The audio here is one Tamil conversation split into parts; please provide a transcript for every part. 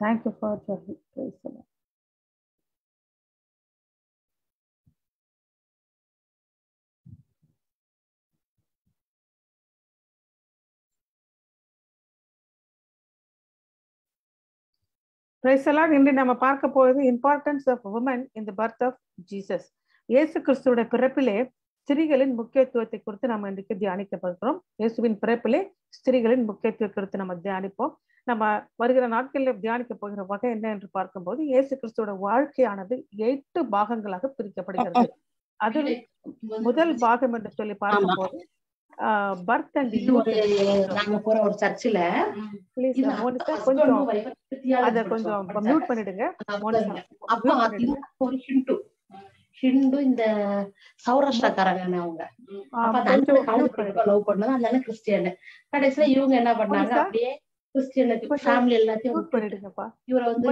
Thank you for your praise the Lord. Praise the Lord. இன்று நம்ம பார்க்க போவது importance of women in the birth of Jesus. Yesu கிறிஸ்துவோட பிறப்பிலே ஸ்திரீகளின் முக்கியத்துவத்தை குறித்து நம்ம இன்றைக்கு தியானிக்கப்படுகிறோம். இயேசுவின் பிறப்பிலே ஸ்திரீகளின் முக்கியத்துவத்தை குறித்து நம்ம தியானிப்போம். நம்ம வருகிற நாட்களில் தியானிக்க போகிற வகை என்ன என்று பார்க்கும்போது இயேசு கிறிஸ்துவோட வாழ்க்கையானது 8 பாகங்களாக பிரிக்கப்படுகிறது. அதில் முதல் பாகம் என்று சொல்லி பார்க்கும்போது பர்த் அண்ட் யூத். நாங்க போற ஒரு சர்ச்சில் கொஞ்சம் அத கொஞ்சம் மியூட் பண்ணிடுங்க. ஹிந்து இந்த சௌராஷ்டிராக்காரங்க அவங்க லவ் பண்ணது அந்த கிறிஸ்டியன். கடைசியில இவங்க என்ன பண்ணாங்க, அப்படியே கிறிஸ்டியனுக்கு ஃபேமிலி எல்லாத்தையும் பண்ணிடுங்கப்பா. இவரை வந்து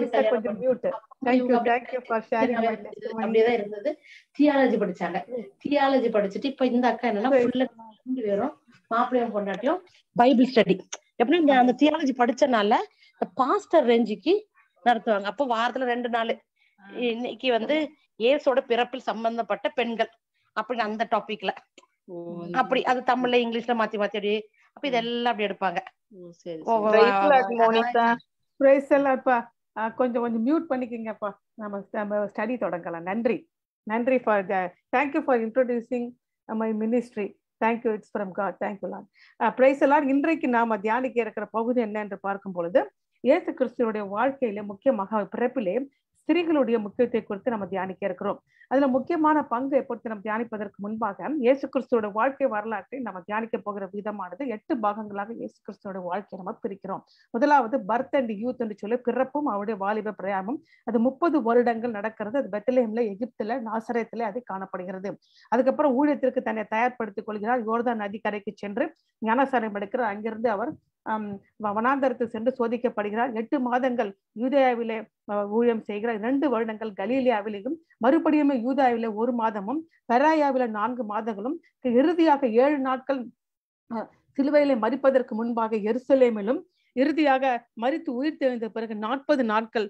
அப்படியேதான் இருந்தது. தியாலஜி படிச்சாங்க. தியாலஜி படிச்சுட்டு இப்ப இந்த அக்கா என்னன்னா வெறும் மாப்பிள்ளையும் கொண்டாட்டியும் பைபிள் ஸ்டடி எப்படின்னா அந்த தியாலஜி படிச்சனால பாஸ்டர் ரேஞ்சுக்கு நடத்துவாங்க. அப்போ வாரத்துல 2 நாள் இன்னைக்கு வந்து இயேசுவோட பிறப்பில் சம்பந்தப்பட்ட பெண்கள் அப்படின்னு அந்த டாபிக்ல அப்படி அது தமிழ்ல இங்கிலீஷ்ல மாத்தி மாத்தி அப்படி அப்ப இதெல்லாம் அப்படி எடுப்பாங்க. கொஞ்சம் கொஞ்சம் மியூட் பண்ணிக்கங்கப்பா. நம்ம ஸ்டடி தொடங்கலாம். நன்றி நன்றி for thank you for introducing my ministry. Thank you, it's from God. Thank you Lord. Praise the Lord. இன்றைக்கு நாம தியானிக்க இருக்கிற பகுதி என்ன என்று பார்க்கும் பொழுது இயேசு கிறிஸ்துவோட வாழ்க்கையில முக்கியமாக பிறப்பிலே ஸ்திரீகளுடைய முக்கியத்துவத்தை குறித்து நம்ம தியானிக்க இருக்கிறோம். அதுல முக்கியமான பங்கு பொறுத்து நம்ம தியானிப்பதற்கு முன்பாக இயேசு கிறிஸ்துவோட வாழ்க்கை வரலாற்றை நம்ம தியானிக்க போகிற விதமானது 8 பாகங்களாக இயேசு கிறிஸ்துவோட வாழ்க்கையை நம்ம பிரிக்கிறோம். முதலாவது பர்த் அண்ட் யூத் என்று சொல்லி பிறப்பும் அவருடைய வாலிப பிரயாணம். அது 30 வருடங்கள் நடக்கிறது. அது பெத்லஹேம்ல, எகிப்துல, நாசரேத்துல அது காணப்படுகிறது. அதுக்கப்புறம் ஊழியத்திற்கு தன்னை தயார்படுத்திக் கொள்கிறார். யோர்தான் நதிக்கரைக்கு சென்று ஞானஸ்நானம் எடுக்கிறார். அங்கிருந்து அவர் வனாந்தரத்தில் சென்று சோதிக்கப்படுகிறார். 8 மாதங்கள் யூதேயாவிலே ஊழியம் செய்கிறார். 2 வருடங்கள் கலீலியாவிலும், மறுபடியும் யூதாவில 1 மாதமும், பெராயாவில 4 மாதங்களும், இறுதியாக 7 நாட்கள் சிலுவையிலே மரிப்பதற்கு முன்பாக எருசலேமிலும், இறுதியாக மரித்து உயிர் தெழுந்த பிறகு 40 நாட்கள்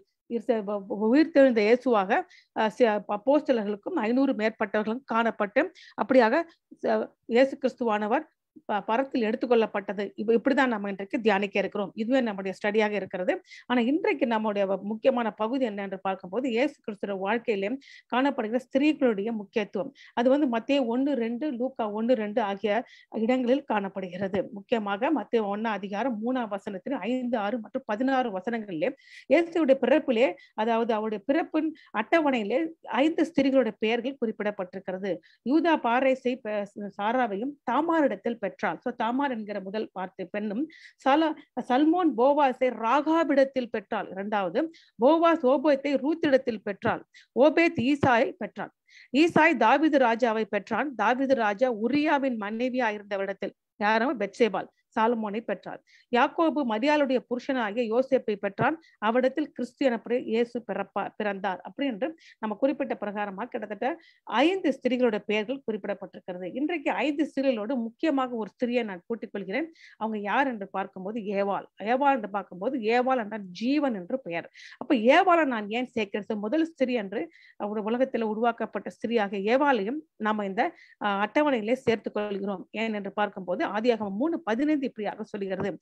உயிர் தெழுந்த இயேசுவாக அப்போஸ்தலர்களுக்கும் 500 மேற்பட்டவர்களும் காணப்பட்டு அப்படியாக இயேசு கிறிஸ்துவானவர் பரத்தில் எடுத்துக்கொள்ளப்பட்டது. இப்படிதான் நம்ம இன்றைக்கு தியானிக்க இருக்கிறோம். இதுவே நம்முடைய ஸ்டடியாக இருக்கிறது. ஆனா இன்றைக்கு நம்முடைய முக்கியமான பகுதி என்ன என்று பார்க்கும்போது இயேசு கிறிஸ்துவ வாழ்க்கையிலே காணப்படுகிற ஸ்திரீகளுடைய முக்கியத்துவம். அது வந்து மத்தேயு 1:2, லூக்கா 1:2 ஆகிய இடங்களில் காணப்படுகிறது. முக்கியமாக மத்தேயு 1 அதிகாரம் 3ஆம் வசனத்தில் 5, 6 மற்றும் 16 வசனங்களிலே இயேசுடைய பிறப்பிலே, அதாவது அவருடைய பிறப்பின் அட்டவணையிலே 5 ஸ்திரீகளுடைய பெயர்கள் குறிப்பிடப்பட்டிருக்கிறது. யூதா பாரேசை சாராவையும் தாமாரிடத்தில் பெற்றாள். தாமார் என்கிற முதல் வார்த்தை பெண்ணும், சல்மோன் போவாஸை ராகாபிடத்தில் பெற்றாள். 2வது போவாஸ் ஓபேத்தை ரூத்திடத்தில் பெற்றாள். ஓபேத் ஈசாயை பெற்றாள். ஈசாய் தாவீது ராஜாவை பெற்றான். தாவீது ராஜா உரியாவின் மனைவியா இருந்தவரிடத்தில், யாரும் பெத்சேபாள், சாலமோனை பெற்றார். யாக்கோபு மரியாளுடைய புருஷனாகிய யோசேப்பை பெற்றான். அவரிடத்தில் கிறிஸ்து எனப்படி இயேசு பிறந்தார். அப்படி என்று நம்ம குறிப்பிட்ட பிரகாரமாக கிட்டத்தட்ட 5 ஸ்திரீகளுடைய பெயர்கள் குறிப்பிடப்பட்டிருக்கிறது. இன்றைக்கு 5 ஸ்திரீகளோடு முக்கியமாக ஒரு ஸ்திரியை நான் கூட்டிக் கொள்கிறேன். அவங்க யார் என்று பார்க்கும்போது ஏவாள். ஏவாள் என்று பார்க்கும்போது ஏவாள் என்றால் ஜீவன் என்று பெயர். அப்ப ஏவாளை நான் ஏன் சேர்க்கிறேன்? முதல் ஸ்திரீ என்று அவருடைய உலகத்தில் உருவாக்கப்பட்ட ஸ்திரீயாக ஏவாளையும் நாம இந்த அட்டவணையிலே சேர்த்துக் கொள்கிறோம். ஏன் என்று பார்க்கும்போது ஆதியாகமம் 3:15 இப்படியாக சொல்லுகிறது,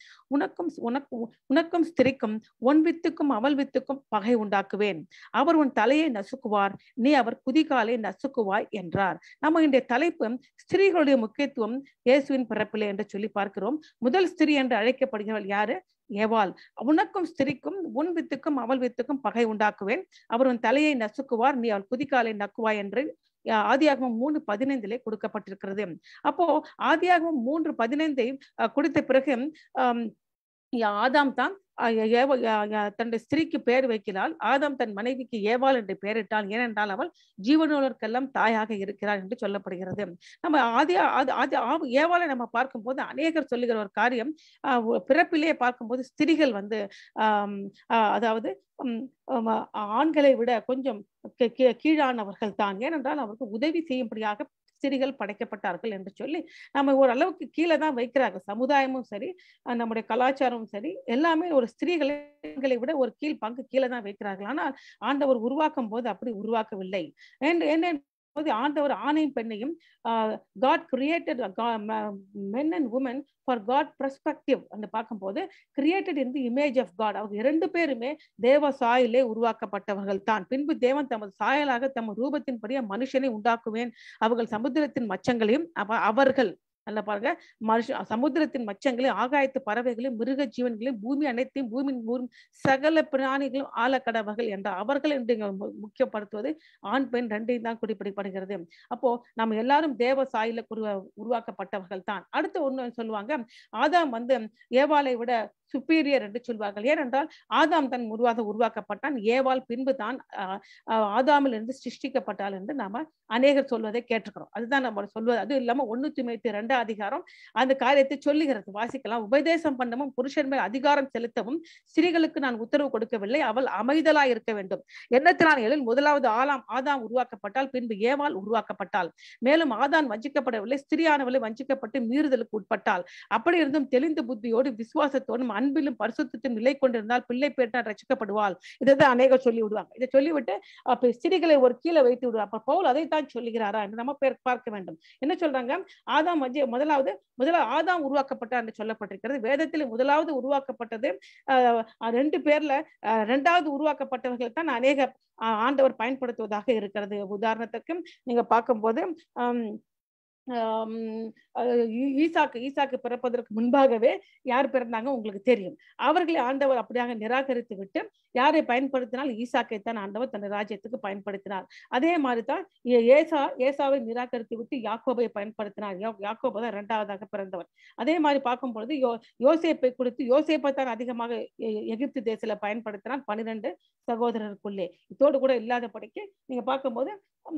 உனக்கும் ஸ்திரிக்கும் உன் வித்துக்கும் அவள் வித்துக்கும் பகை உண்டாக்குவேன். அவர் உன் தலையை நசுக்குவார், நீ அவர் குதிகாலை நசுக்குவாய் என்றார். நம்ம இந்த தலைப்பு ஸ்திரீகளுடைய முக்கியத்துவம் இயேசுவின் பிறப்பிலே என்று சொல்லி பார்க்கிறோம். முதல் ஸ்திரீ என்று அழைக்கப்படுகிறவள் யாரு? ஏவாள். உனக்கும் ஸ்திரிக்கும் உன் வித்துக்கும் அவள் வித்துக்கும் பகை உண்டாக்குவேன், அவர் உன் தலையை நசுக்குவார், நீ அவள் குதிகாலை நக்குவாய் என்று ஆதியாகமம் 3:15 கொடுக்கப்பட்டிருக்கிறது. அப்போ ஆதியாகமம் 3:15 கொடுத்த பிறகு ஆதாம் தான் தன்னுடைய ஸ்திரீக்கு பெயர் வைக்கிறாள். ஆதாம் தன் மனைவிக்கு ஏவாள் என்று பெயரிட்டாள். ஏனென்றால் அவள் ஜீவனுள்ளவர்க்கெல்லாம் தாயாக இருக்கிறாள் என்று சொல்லப்படுகிறது. நம்ம ஏவாளை நம்ம பார்க்கும்போது அநேகர் சொல்லுகிற ஒரு காரியம், பிறப்பிலே பார்க்கும்போது ஸ்திரீகள் வந்து அதாவது ஆண்களை விட கொஞ்சம் கீழானவர்கள் தான். ஏனென்றால் அவருக்கு உதவி செய்யும்படியாக ஸ்திரீகள் படைக்கப்பட்டார்கள் என்று சொல்லி நம்ம ஓரளவுக்கு கீழே தான் வைக்கிறாங்க. சமுதாயமும் சரி, நம்முடைய கலாச்சாரமும் சரி, எல்லாமே ஒரு ஸ்திரீகளை விட ஒரு கீழ் பங்கு கீழே தான் வைக்கிறார்கள். ஆனால் ஆண்டவர் உருவாக்கும் போது அப்படி உருவாக்கவில்லை. என்ன ஆண்டவர் ஆணையும் பெண்ணையும் God created men and women for God perspective என்று பார்க்கும்போது created in the image of God. அவங்க 2 பேருமே தேவ சாயலே உருவாக்கப்பட்டவர்கள் தான். பின்பு தேவன் தமது சாயலாக தம் ரூபத்தின்படியே மனுஷனை உண்டாக்குவேன், அவர்கள் சமுத்திரத்தின் மச்சங்களையும் அவர்கள் நல்லா பாருங்க, சமுத்திரத்தின் மச்சங்களையும் ஆகாயத்து பறவைகளையும் மிருக ஜீவன்களையும் பூமி அனைத்தையும் பூமியின் சகல பிராணிகளும் ஆழக்கடவர்கள் என்ற அவர்கள் என்று முக்கியப்படுத்துவது ஆண் பெண் 2ஐயும் தான் குறிப்பிடப்படுகிறது. அப்போ நம்ம எல்லாரும் தேவ சாயல உருவாக்கப்பட்டவர்கள் தான். அடுத்து ஒண்ணு சொல்லுவாங்க, ஆதாம் ஏவாளை விட சுப்பீரியர் என்று சொல்வார்கள். ஏனென்றால் ஆதாம் தன் உருவாக்கப்பட்டான், ஏவாள் பின்பு தான் ஆதாமில் இருந்து சிருஷ்டிக்கப்பட்டாள் என்று நாம அநேகர் சொல்வதை கேட்டிருக்கிறோம். அதுதான் நம்ம சொல்வது. அது இல்லாம 1 தீமோத்தேயு 2 அதிகாரம் அந்த காரியத்தை சொல்லுகிறது, வாசிக்கலாம். உபதேசம் பண்ணவும் புருஷன் மேல் அதிகாரம் செலுத்தவும் ஸ்திரீகளுக்கு நான் உத்தரவு கொடுக்கவில்லை, அவள் அமைதலாய் இருக்க வேண்டும். எண்ணத்தினால் எழில் முதலாவது ஆதாம் உருவாக்கப்பட்டால், பின்பு ஏவாள் உருவாக்கப்பட்டாள். மேலும் ஆதாம் வஞ்சிக்கப்படவில்லை, ஸ்திரியானவளை வஞ்சிக்கப்பட்டு மீறுதலுக்கு உட்பட்டாள். அப்படி இருந்தும் தெளிந்த புத்தியோடு விசுவாசத்தோடும் அன்பிலும் பரிசுத்தத்திலும் நிலை கொண்டிருந்தால் பிள்ளை பேட்டால் ரட்சிக்கப்படுவாள். இதைதான் அநேகர் சொல்லி விடுவாங்க. இதை சொல்லிவிட்டு அப்ப ஸ்திரீகளை ஒரு கீழே வைத்து விடுவார். அப்ப பவுல் அதைத்தான் சொல்லுகிறாரா என்று நம்ம பார்க்க வேண்டும். என்ன சொல்றாங்க, ஆதாம் முதலாவது ஆதாம் உருவாக்கப்பட்டார் என்று சொல்லப்பட்டிருக்கிறது. வேதத்தில் முதலாவது உருவாக்கப்பட்டது 2 பேர்ல 2வது உருவாக்கப்பட்டவர்கள் தான் அநேக ஆண்டவர் பயன்படுத்துவதாக இருக்கிறது. உதாரணத்துக்கு நீங்க பார்க்கும்போது ஈசாக்கு பிறப்பதற்கு முன்பாகவே யார் பிறந்தாங்க உங்களுக்கு தெரியும். அவர்களை ஆண்டவர் அப்படியாக நிராகரித்து விட்டு யாரை பயன்படுத்தினால் ஈசாக்கை தான் ஆண்டவர் தன் ராஜ்யத்துக்கு பயன்படுத்தினார். அதே மாதிரிதான் ஏசாவை நிராகரித்து விட்டு யாக்கோபை பயன்படுத்தினார். யாக்கோபு தான் 2வதாக பிறந்தவர். அதே மாதிரி பார்க்கும் பொழுது யோசேப்பை கொடுத்து யோசேப்பை தான் அதிகமாக எகிப்து தேசத்துல பயன்படுத்தினார் 12 சகோதரருக்குள்ளே. இதோடு கூட இல்லாதபடிக்கு நீங்க பார்க்கும்போது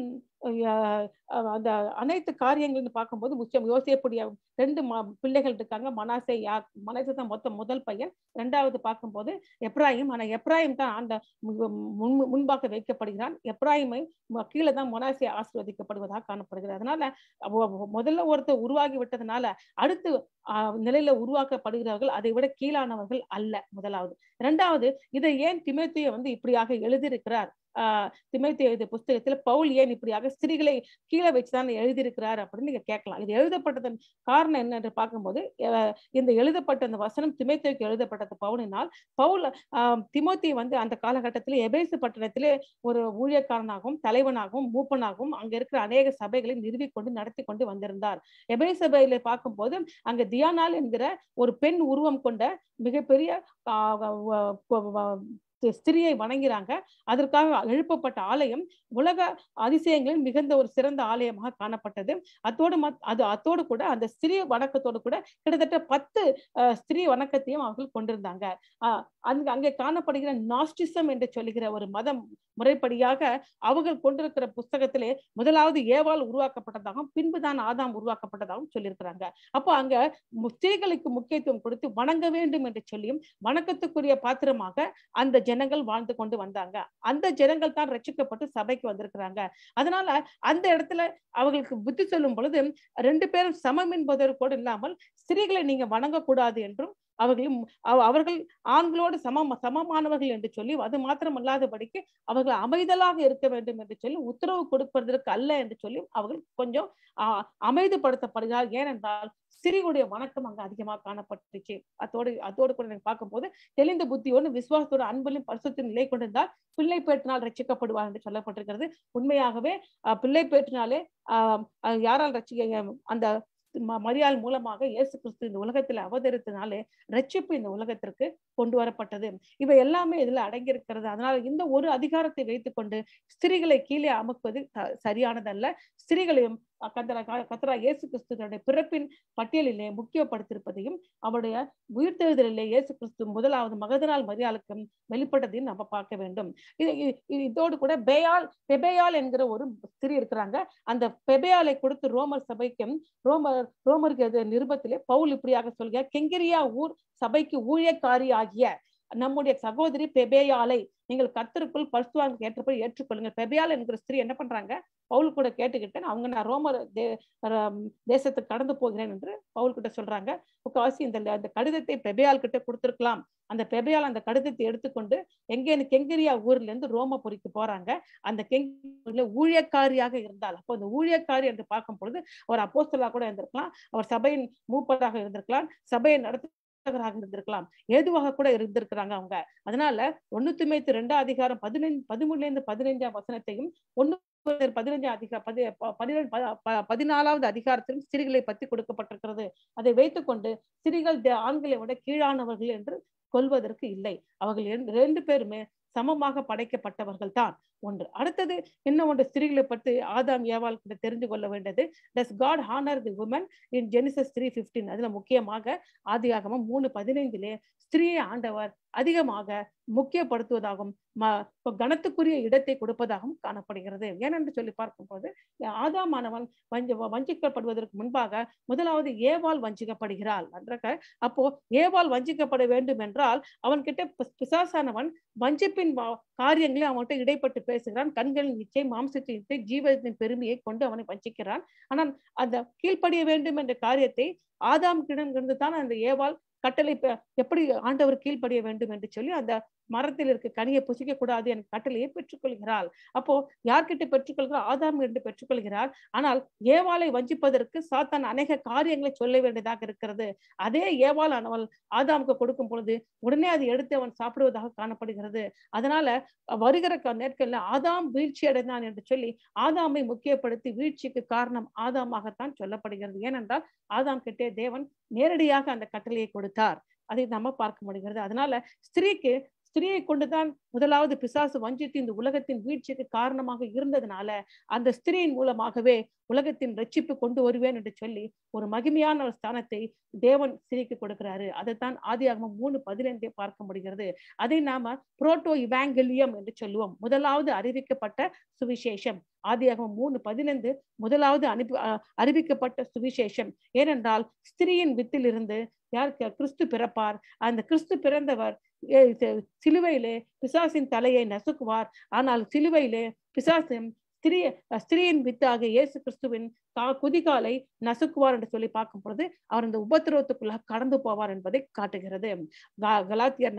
அந்த அனைத்து காரியங்கள்னு பார்க்கும்போது முக்கியம் யோசேப்புடைய 2 பிள்ளைகள் இருக்காங்க. மனாசே தான் முதல் பையன். 2வது பார்க்கும்போது எப்ராயிம். ஆனா எப்ராயிம் தான் அந்த முன்பாக வைக்கப்படுகிறான். எப்ராயிமை கீழே தான் மனாசே ஆசீர்வதிக்கப்படுவதாக காணப்படுகிறது. அதனால முதல்ல ஒருத்தர் உருவாகி விட்டதுனால அடுத்து நிலையில உருவாக்கப்படுகிறவர்கள் அதை விட கீழானவர்கள் அல்ல. முதலாவது. 2வது, இதை ஏன் தீமோத்தேயு இப்படியாக எழுதியிருக்கிறார், தீமோத்தேயு புஸ்தகத்துல பவுல் ஏன் இப்படியாக ஸ்திரீகளை கீழே வச்சுதான் எழுதியிருக்கிறார் அப்படின்னு நீங்க கேட்கலாம். இது எழுதப்பட்டதன் காரணம் என்ன என்று பார்க்கும்போது இந்த எழுதப்பட்ட அந்த வசனம் தீமோத்தேயுக்கு எழுதப்பட்டது பவுலினால். பவுல் தீமோத்தேயு அந்த காலகட்டத்திலே எபேசு பட்டணத்திலே ஒரு ஊழியக்காரனாகவும் தலைவனாகவும் மூப்பனாகவும் அங்க இருக்கிற அநேக சபைகளை நிறுவிக்கொண்டு நடத்தி கொண்டு வந்திருந்தார். எபேசு சபையில பார்க்கும்போது அங்க தியானாள் என்கிற ஒரு பெண் உருவம் கொண்ட மிகப்பெரிய ஸ்திரியை வணங்கிறாங்க. அதற்காக எழுப்பப்பட்ட ஆலயம் உலக அதிசயங்களில் மிகுந்த ஒரு சிறந்த ஆலயமாக காணப்பட்டது. அத்தோடு கூட அந்த ஸ்திரீ வணக்கத்தோடு கூட கிட்டத்தட்ட 10 ஸ்திரீ வணக்கத்தையும் அவர்கள் கொண்டிருந்தாங்க. அங்கே காணப்படுகிற நாஸ்டிசம் என்று சொல்லுகிற ஒரு மதம் முறைப்படியாக அவர்கள் கொண்டிருக்கிற புஸ்தகத்திலே முதலாவது ஏவாள் உருவாக்கப்பட்டதாகவும் பின்புதான் ஆதாம் உருவாக்கப்பட்டதாகவும் சொல்லியிருக்கிறாங்க. அப்போ அங்க ஸ்திரீகளுக்கு முக்கியத்துவம் கொடுத்து வணங்க வேண்டும் என்று சொல்லியும் வணக்கத்துக்குரிய பாத்திரமாக அந்த ஜனங்கள் வாழ்ந்து கொண்டு வந்தாங்க. அந்த ஜனங்கள் தான் ரட்சிக்கப்பட்டு சபைக்கு வந்திருக்கிறாங்க. அதனால அந்த இடத்துல அவர்களுக்கு புத்தி சொல்லும் பொழுது 2 பேரும் சமம் என்பதற்கோடு இல்லாமல் ஸ்திரீகளை நீங்க வணங்கக்கூடாது என்றும் அவர்கள் ஆண்களோடு சமமானவர்கள் என்று சொல்லி அது மாத்திரம் அல்லாதபடிக்கு அவர்கள் அமைதலாக இருக்க வேண்டும் என்று சொல்லி உத்தரவு கொடுப்பதற்கு அல்ல என்று சொல்லி அவர்கள் கொஞ்சம் அமைதிப்படுத்தப்படுகிறார். ஏனென்றால் ஸ்திரீகளுடைய வணக்கம் அங்க அதிகமாக காணப்பட்டுச்சு. அதோடு கூட பார்க்கும்போது தெளிந்த புத்தியோடு விசுவாசத்தோடு அன்பிலும் பரிசுத்தின் நிலை கொண்டிருந்தால் பிள்ளை பேற்றினால் ரட்சிக்கப்படுவார் என்று சொல்லப்பட்டிருக்கிறது. உண்மையாகவே பிள்ளை பேற்றினாலே யாரால் ரட்சிக்க அந்த மரியாள் மூலமாக இயேசு கிறிஸ்து இந்த உலகத்துல அவதரித்தனாலே ரட்சிப்பு இந்த உலகத்திற்கு கொண்டு வரப்பட்டது. இவை எல்லாமே இதுல அடங்கியிருக்கிறது. அதனால இந்த ஒரு அதிகாரத்தை வைத்துக்கொண்டு ஸ்திரீகளை கீழே அமுக்குவது சரியானதல்ல. ஸ்திரீகளையும் கர்த்தரா இயேசு கிறிஸ்துவனுடைய பிறப்பின் பட்டியலிலே முக்கியப்படுத்தியிருப்பதையும் அவருடைய உயிர்த்தெழுதலிலே இயேசு கிறிஸ்து முதலாவது மகதனாள் மரியாளுக்கு வெளிப்பட்டதையும் நம்ம பார்க்க வேண்டும். இதோடு கூட பெபேயாள் என்கிற ஒரு ஸ்திரீ இருக்கிறாங்க. அந்த பெபேயாளை கொடுத்து ரோமர் சபைக்கும் ரோமருக்கு நிருபத்திலே பவுல் இப்படியாக சொல்கிறார், கெங்கிரியா ஊர் சபைக்கு ஊழியக்காரி ஆகிய நம்முடைய சகோதரி பெபேயாளை நீங்கள் கர்த்தருக்குள் பரிசுத்தவான்களுக்கு ஏற்றபடி ஏற்றுக்கொள்ளுங்க. பெபேயாள் என்கிற ஸ்திரீ என்ன பண்றாங்க, பவுல் கூட கேட்டுக்கிட்டேன், அவங்க நான் ரோம தேசத்துக்கு கடந்து போகிறேன் என்று பவுல் கிட்ட சொல்றாங்க. முக்காவாசி இந்த கடிதத்தை பெபேயால் கிட்ட கொடுத்திருக்கலாம். அந்த பெபேயால் அந்த கடிதத்தை எடுத்துக்கொண்டு கெங்கரியா ஊர்ல இருந்து ரோமபுரிக்கு போறாங்க. அந்த கெங்கரியா ஊழியக்காரியாக இருந்தால், அப்போ அந்த ஊழியக்காரி என்று பார்க்கும் பொழுது ஒரு அப்போஸ்தலா கூட இருந்திருக்கலாம், அவர் சபையின் மூப்பராக இருந்திருக்கலாம், சபையை நடத்துகிறாக இருந்திருக்கலாம், ஏதுவாக கூட இருந்திருக்கிறாங்க அவங்க. அதனால 1 தீமோத்தேயு 2 அதிகாரம் 13 15 வசனத்தையும் 14வது அதிகாரத்திலும் ஸ்திரீகளை பற்றி கொடுக்கப்பட்டிருக்கிறது. அதை வைத்துக்கொண்டு ஸ்திரீகள் ஆண்களை விட கீழானவர்கள் என்று கொள்வதற்கு இல்லை. அவர்கள் 2 பேருமே சமமாக படைக்கப்பட்டவர்கள் தான். ஒன்று. அடுத்தது என்ன ஒன்று, ஸ்திரீகளை பற்றி ஆதாம் ஏவாள் கூட தெரிந்து கொள்ள வேண்டியது, does God honor the women in Genesis 3:15. அதுல முக்கியமாக ஆதியாகமம் 3:15 ஸ்திரீயை ஆண்டவர் அதிகமாக முக்கியப்படுத்துவதாகவும் கனத்துக்குரிய இடத்தை கொடுப்பதாகவும் காணப்படுகிறது. ஏனென்று சொல்லி பார்க்கும்போது ஆதாமானவன் வஞ்சிக்கப்படுவதற்கு முன்பாக முதலாவது ஏவாள் வஞ்சிக்கப்படுகிறாள். அப்போ ஏவாள் வஞ்சிக்கப்பட வேண்டும் என்றால் அவன் கிட்ட பிசாசானவன் வஞ்சிப்பின் காரியங்களை அவன்கிட்ட இடைப்பட்டு பேசுகிறான். கண்களின் இச்சை, மாம்சத்தின் இச்சை, ஜீவத்தின் பெருமையை கொண்டு அவனை வஞ்சிக்கிறான். ஆனால் அந்த கீழ்ப்படிய வேண்டும் என்ற காரியத்தை ஆதாம் கிடமிருந்து தான் அந்த ஏவாள் கட்டளை எப்படி ஆண்டவர் கீழ்ப்படிய வேண்டும் என்று சொல்லி அந்த மரத்தில் இருக்க கனியை புசிக்க கூடாது என் கட்டளையை பெற்றுக்கொள்கிறாள். அப்போ யார்கிட்ட பெற்றுக்கொள்கிறார்? ஆதாம் என்று பெற்றுக்கொள்கிறார். ஆனால் ஏவாளை வஞ்சிப்பதற்கு சாத்தான் அநேக காரியங்களை சொல்ல வேண்டியதாக இருக்கிறது. அதே ஏவாள் அவள் ஆதாமுக்கு கொடுக்கும் பொழுது உடனே அதை எடுத்து அவன் சாப்பிடுவதாக காணப்படுகிறது. அதனால வருகிற நேரத்தில் ஆதாம் வீழ்ச்சி அடைந்தான் என்று சொல்லி ஆதாமை முக்கியப்படுத்தி வீழ்ச்சிக்கு காரணம் ஆதாமாகத்தான் சொல்லப்படுகிறது. ஏனென்றால் ஆதாம் கிட்டே தேவன் நேரடியாக அந்த கட்டளையை கொடுத்தார். அதை நம்ம பார்க்க முடிகிறது. அதனால ஸ்திரீயை கொண்டுதான் முதலாவது பிசாசு வஞ்சித்து இந்த உலகத்தின் வீழ்ச்சிக்கு காரணமாக இருந்ததுனால அந்த ஸ்திரீயின் மூலமாகவே உலகத்தின் ரட்சிப்பு கொண்டு வருவேன் என்று சொல்லி ஒரு மகிமையான ஒரு ஸ்தானத்தை தேவன் ஸ்திரீக்கு கொடுக்கிறாரு. அதைத்தான் ஆதியாகமம் 3:15 பார்க்க முடிகிறது. அதை நாம புரோட்டோ இவாங்கெலியம் என்று சொல்லுவோம், முதலாவது அறிவிக்கப்பட்ட சுவிசேஷம். ஆதியாகமம் 3:15 முதலாவது அறிவிக்கப்பட்ட சுவிசேஷம். ஏனென்றால் ஸ்திரீயின் வித்தில் இருந்து யார் கிறிஸ்து பிறப்பார். அந்த கிறிஸ்து பிறந்தவர் சிலுவையிலே பிசாசின் தலையை நசுக்குவார். ஆனால் சிலுவையிலே பிசாசின் ஸ்திரீயின் வித்தாக இயேசு கிறிஸ்துவின் குதிகாலை நசுக்குவார் என்று சொல்லி பார்க்கும் பொழுது அவர் இந்த உபத்திரவத்துக்குள்ள கடந்து போவார் என்பதை காட்டுகிறது. கலாத்தியர்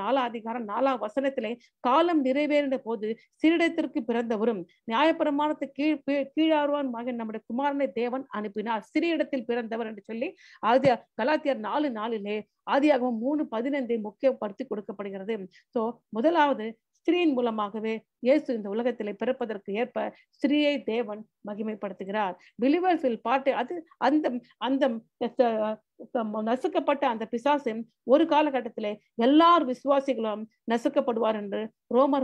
4:4 காலம் நிறைவேறின போது சிறிடத்திற்கு பிறந்தவரும் நியாயப்பிரமாணத்தை கீழாறுவான் மகன் நம்முடைய குமாரனை தேவன் அனுப்பினார். சிறியிடத்தில் பிறந்தவர் என்று சொல்லி கலாத்தியர் 4:4 ஆதியாகமம் 3:15 முக்கியப்படுத்தி கொடுக்கப்படுகிறது. சோ முதலாவது ஸ்திரீயின் மூலமாகவே இயேசு இந்த உலகத்திலே பிறப்பதற்கு ஏற்ப ஸ்திரீயை தேவன் மகிமைப்படுத்துகிறார். பிலிவர்ஸ் பாட்டு அது அந்த நசுக்கப்பட்ட அந்த பிசாசு ஒரு காலகட்டத்திலே எல்லார் விசுவாசிகளும் நசுக்கப்படுவார் என்று ரோமர்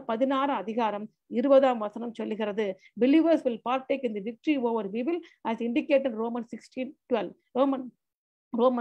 16:20 சொல்லுகிறது. Believers will partake in the victory over evil as indicated Romans 16:12. ரோமர்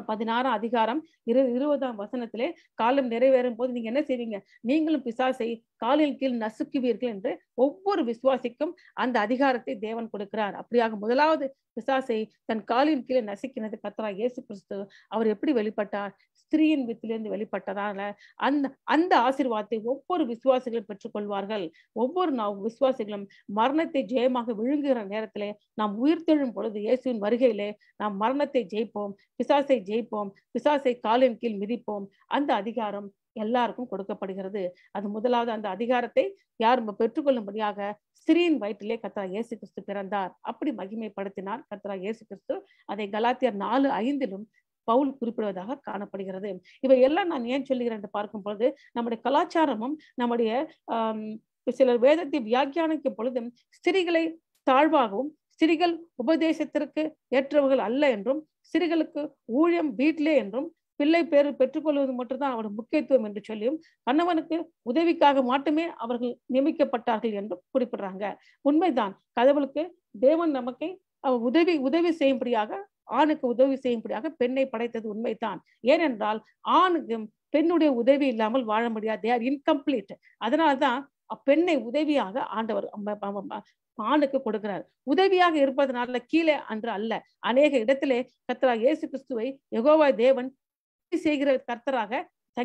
16:20 காலம் நிறைவேறும் போது நீங்க என்ன செய்வீங்க? நீங்களும் பிசாசை காலின் கீழ் நசுக்குவீர்கள் என்று ஒவ்வொரு விசுவாசிக்கும் அந்த அதிகாரத்தை தேவன் கொடுக்கிறார். அப்படியாக முதலாவது பிசாசை தன் காலின் கீழே நசுக்கினது கர்த்தராகிய இயேசு கிறிஸ்து. அவர் எப்படி வெளிப்பட்டார்? ஸ்திரீயின் வித்திலிருந்து வெளிப்பட்டதால அந்த ஆசீர்வாதத்தை ஒவ்வொரு விசுவாசிகளும் பெற்றுக்கொள்வார்கள். ஒவ்வொரு விசுவாசிகளும் மரணத்தை ஜெயமாக விழுங்குகிற நேரத்திலே நாம் உயிர்த்தெழும் பொழுது இயேசுவின் வருகையிலே நாம் மரணத்தை ஜெயிப்போம், பிசாசை ஜெயிப்போம், பிசாசை காலின் கீழ் மிதிப்போம். அந்த அதிகாரம் எல்லாருக்கும் கொடுக்கப்படுகிறது. அது முதலாவது அந்த அதிகாரத்தை யார் பெற்றுக்கொள்ளும்படியாக ஸ்திரீயின் வயிற்றிலே கர்த்தராகிய இயேசு கிறிஸ்து பிறந்தார். அப்படி மகிமைப்படுத்தினார் கர்த்தராகிய இயேசு கிறிஸ்து. அதை கலாத்தியர் 4:5 பவுல் குறிப்பிடுவதாக காணப்படுகிறது. இவை எல்லாம் நான் ஏன் சொல்லுகிறேன் என்று பார்க்கும் பொழுது நம்முடைய கலாச்சாரமும் நம்முடைய சிலர் வேதத்தை வியாக்கியானிக்கும் பொழுதும் ஸ்திரீகளை தாழ்வாகவும் ஸ்திரீகள் உபதேசத்திற்கு ஏற்றவர்கள் அல்ல என்றும் ஸ்திரீகளுக்கு ஊழியம் வீட்டிலே என்றும் பிள்ளை பேரு பெற்றுக்கொள்வது மட்டும்தான் அவருடைய முக்கியத்துவம் என்று சொல்லியும் கணவனுக்கு உதவிக்காக மட்டுமே அவர்கள் நியமிக்கப்பட்டார்கள் என்றும் குறிப்பிடுறாங்க. உண்மைதான். கடவுளுக்கு தேவன் நமக்கு உதவி செய்யும்படியாக, ஆணுக்கு உதவி செய்யும்படியாக பெண்ணை படைத்தது உண்மைதான். ஏனென்றால் ஆணுக்கு பெண்ணுடைய உதவி இல்லாமல் வாழ முடியாது. they are incomplete. அதனால்தான் பெண்ணை உதவியாக ஆண்டவர் ஆணுக்கு கொடுக்கிறார். உதவியாக இருப்பதனால கீழே அன்று அல்ல. அநேக இடத்திலே கர்த்தராகிய இயேசு கிறிஸ்துவை யெகோவா தேவன் செய்கிற கர்த்தராக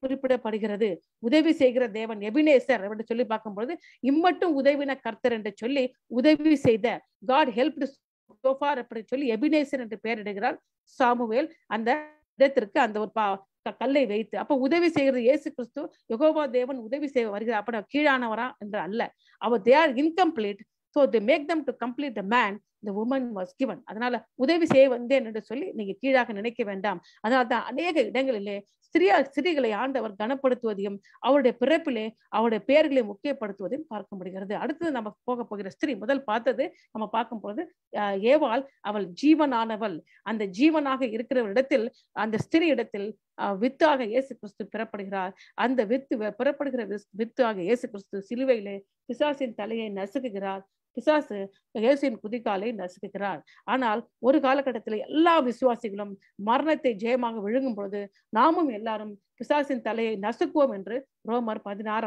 குறிப்பிடப்படுகிறது. உதவி செய்கிற தேவன் எபினேசர் என்று சொல்லி பார்க்கும்பொழுது இம்மட்டும் உதவின கர்த்தர் என்று சொல்லி உதவி செய்த காட் ஹெல்ப்டு சோ ஃபார் அப்படி சொல்லி எபினேசர் என்று பெயரிடுகிறார் சாமுவேல் அந்த இடத்திற்கு அந்த ஒரு கல்லை வைத்து. அப்ப உதவி செய்கிறது இயேசு கிறிஸ்து, யெகோவா தேவன் உதவி செய்ய வருகிறார். அப்ப கீழானவரா என்று அல்ல. அவர் they are incomplete, so they make them to complete the man the woman was given. அதனால உதவி செய்ய வந்தேன் என்று சொல்லி நீங்க கீழாக நினைக்க வேண்டாம். அதனால்தான் அநேக இடங்களிலே ஸ்திரீகளை ஆண்டவர் கனப்படுத்துவதையும் அவருடைய பிறப்பிலே அவருடைய பெயர்களை முக்கியப்படுத்துவதையும் பார்க்க முடிகிறது. அடுத்தது நம்ம போக போகிற ஸ்திரீ முதல் பார்த்தது நம்ம பார்க்கும்போது ஏவாள் அவள் ஜீவனானவள். அந்த ஜீவனாக இருக்கிற இடத்தில் அந்த ஸ்திரீ இடத்தில் வித்தாக இயேசு கிறிஸ்து பிறப்படுகிறார். அந்த பிறப்படுகிற வித்தாக இயேசு கிறிஸ்து சிலுவையிலே பிசாசின் தலையை நசுக்குகிறார். பிசாசு இயேசுவின் குதிகாலை நசுக்குகிறார். ஆனால் ஒரு காலகட்டத்தில் எல்லா விசுவாசிகளும் மரணத்தை ஜெயமாக விழுங்கும் பொழுது நாமும் எல்லாரும் பிசாசின் தலையை நசுக்குவோம் என்று ரோமர்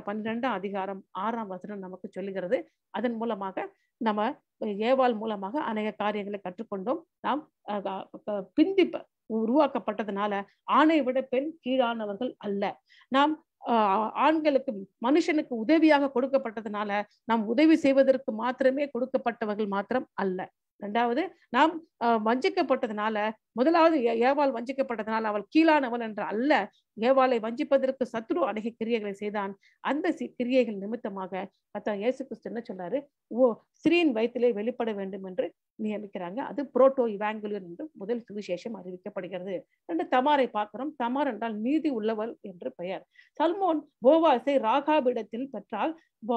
16 நமக்கு சொல்லுகிறது. அதன் மூலமாக நம்ம ஏவாள் மூலமாக அநேக காரியங்களை கற்றுக்கொண்டோம். நாம் பிந்தி உருவாக்கப்பட்டதுனால ஆணை விட பெண் கீழானவர்கள் அல்ல. நாம் ஆண்களுக்கு மனுஷனுக்கு உதவியாக கொடுக்கப்பட்டதுனால நாம் உதவி செய்வதற்கு மாத்திரமே கொடுக்கப்பட்டவர்கள் மாத்திரம் அல்ல. இரண்டாவது, நாம் வஞ்சிக்கப்பட்டதுனால, முதலாவது ஏவாள் வஞ்சிக்கப்பட்டதுனால அவள் கீழானவள் என்ற அல்ல. ஏவாளை வஞ்சிப்பதற்கு சத்ரு அநேக கிரியைகளை செய்தான். அந்த கிரியைகள் நிமித்தமாக இயேசு கிறிஸ்து என்ன சொன்னாரு, ஸ்திரீயின் வயிற்றிலே வெளிப்பட வேண்டும் என்று நியமிக்கிறாங்க. அது புரோட்டோ இவாங்குலியர் என்று முதல் சுவிசேஷம் அறிவிக்கப்படுகிறது. ரெண்டு தமாரை பார்க்கிறோம். தமார் என்றால் நீதி உள்ளவள் என்று பெயர். சல்மோன் போவாஸை ராகாபிடத்தில் பெற்றால்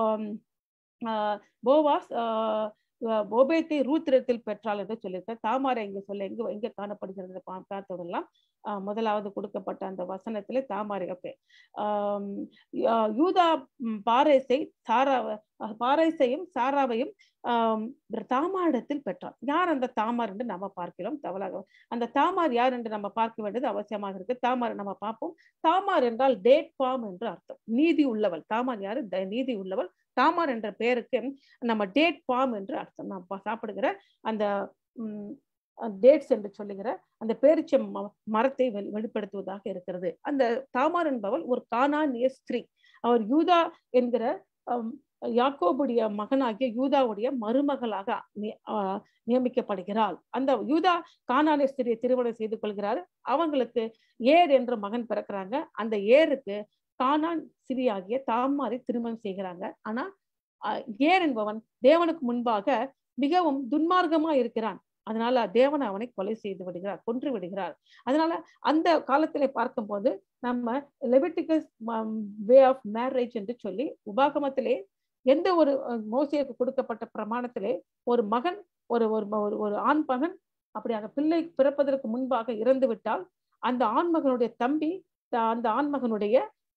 போவாஸ் ஓபேத்தை ரூத்திரத்தில் பெற்றாள் என்று சொல்லியிருக்க. தாமாரை இங்க சொல்ல எங்க காணப்படுகிறது பார்த்தோடலாம். முதலாவது கொடுக்கப்பட்ட அந்த வசனத்திலே தாமாரை. ஓகே, யூதா பாரேசையும் சாராவையும் தாமாரிடத்தில் பெற்றார். யார் அந்த தாமார் என்று நம்ம பார்க்கிறோம். அந்த தாமார் யார் என்று நம்ம பார்க்க வேண்டியது அவசியமாக இருக்கு. தாமார் நம்ம பார்ப்போம். தாமார் என்றால் டேட் பாம் என்று அர்த்தம். நீதி உள்ளவள். தாமார் யாரு? நீதி உள்ளவள். தாமார் என்ற பெயருக்கு நம்ம டேட் பாம் என்று அர்த்தம். நாம் சாப்பிடுகிற அந்த டேட்ஸ் என்று சொல்லுகிற அந்த பேரிச்ச மரத்தை வெளிப்படுத்துவதாக இருக்கிறது. அந்த தாமார் என்பவள் ஒரு கானானிய ஸ்திரீ. அவர் யூதா என்கிற யாக்கோபுடைய மகனாகிய யூதாவுடைய மருமகளாக நியமிக்கப்படுகிறாள். அந்த யூதா கானானிய ஸ்திரியை திருமணம் செய்து கொள்கிறார். அவங்களுக்கு ஏர் என்ற மகன் பிறக்கிறாங்க. அந்த ஏருக்கு கானான் ஸ்திரியாகிய தாமாரை திருமணம் செய்கிறாங்க. ஆனா ஏர் என்பவன் தேவனுக்கு முன்பாக மிகவும் துன்மார்க்கமா இருக்கிறான். அதனால தேவன் அவனை கொலை செய்து விடுகிறார், கொன்று விடுகிறார். அதனால அந்த காலத்திலே பார்க்கும் போது நம்ம லெவிட்டிகஸ் வே ஆஃப் மேரேஜ் என்று சொல்லி உபாகமத்திலே எந்த ஒரு மோசேக்கு கொடுக்கப்பட்ட பிரமாணத்திலே ஒரு மகன் ஒரு ஆண் மகன் அப்படியாக பிள்ளை பிறப்பதற்கு முன்பாக இறந்து விட்டால் அந்த ஆண்மகனுடைய தம்பி அந்த ஆண்மகனுடைய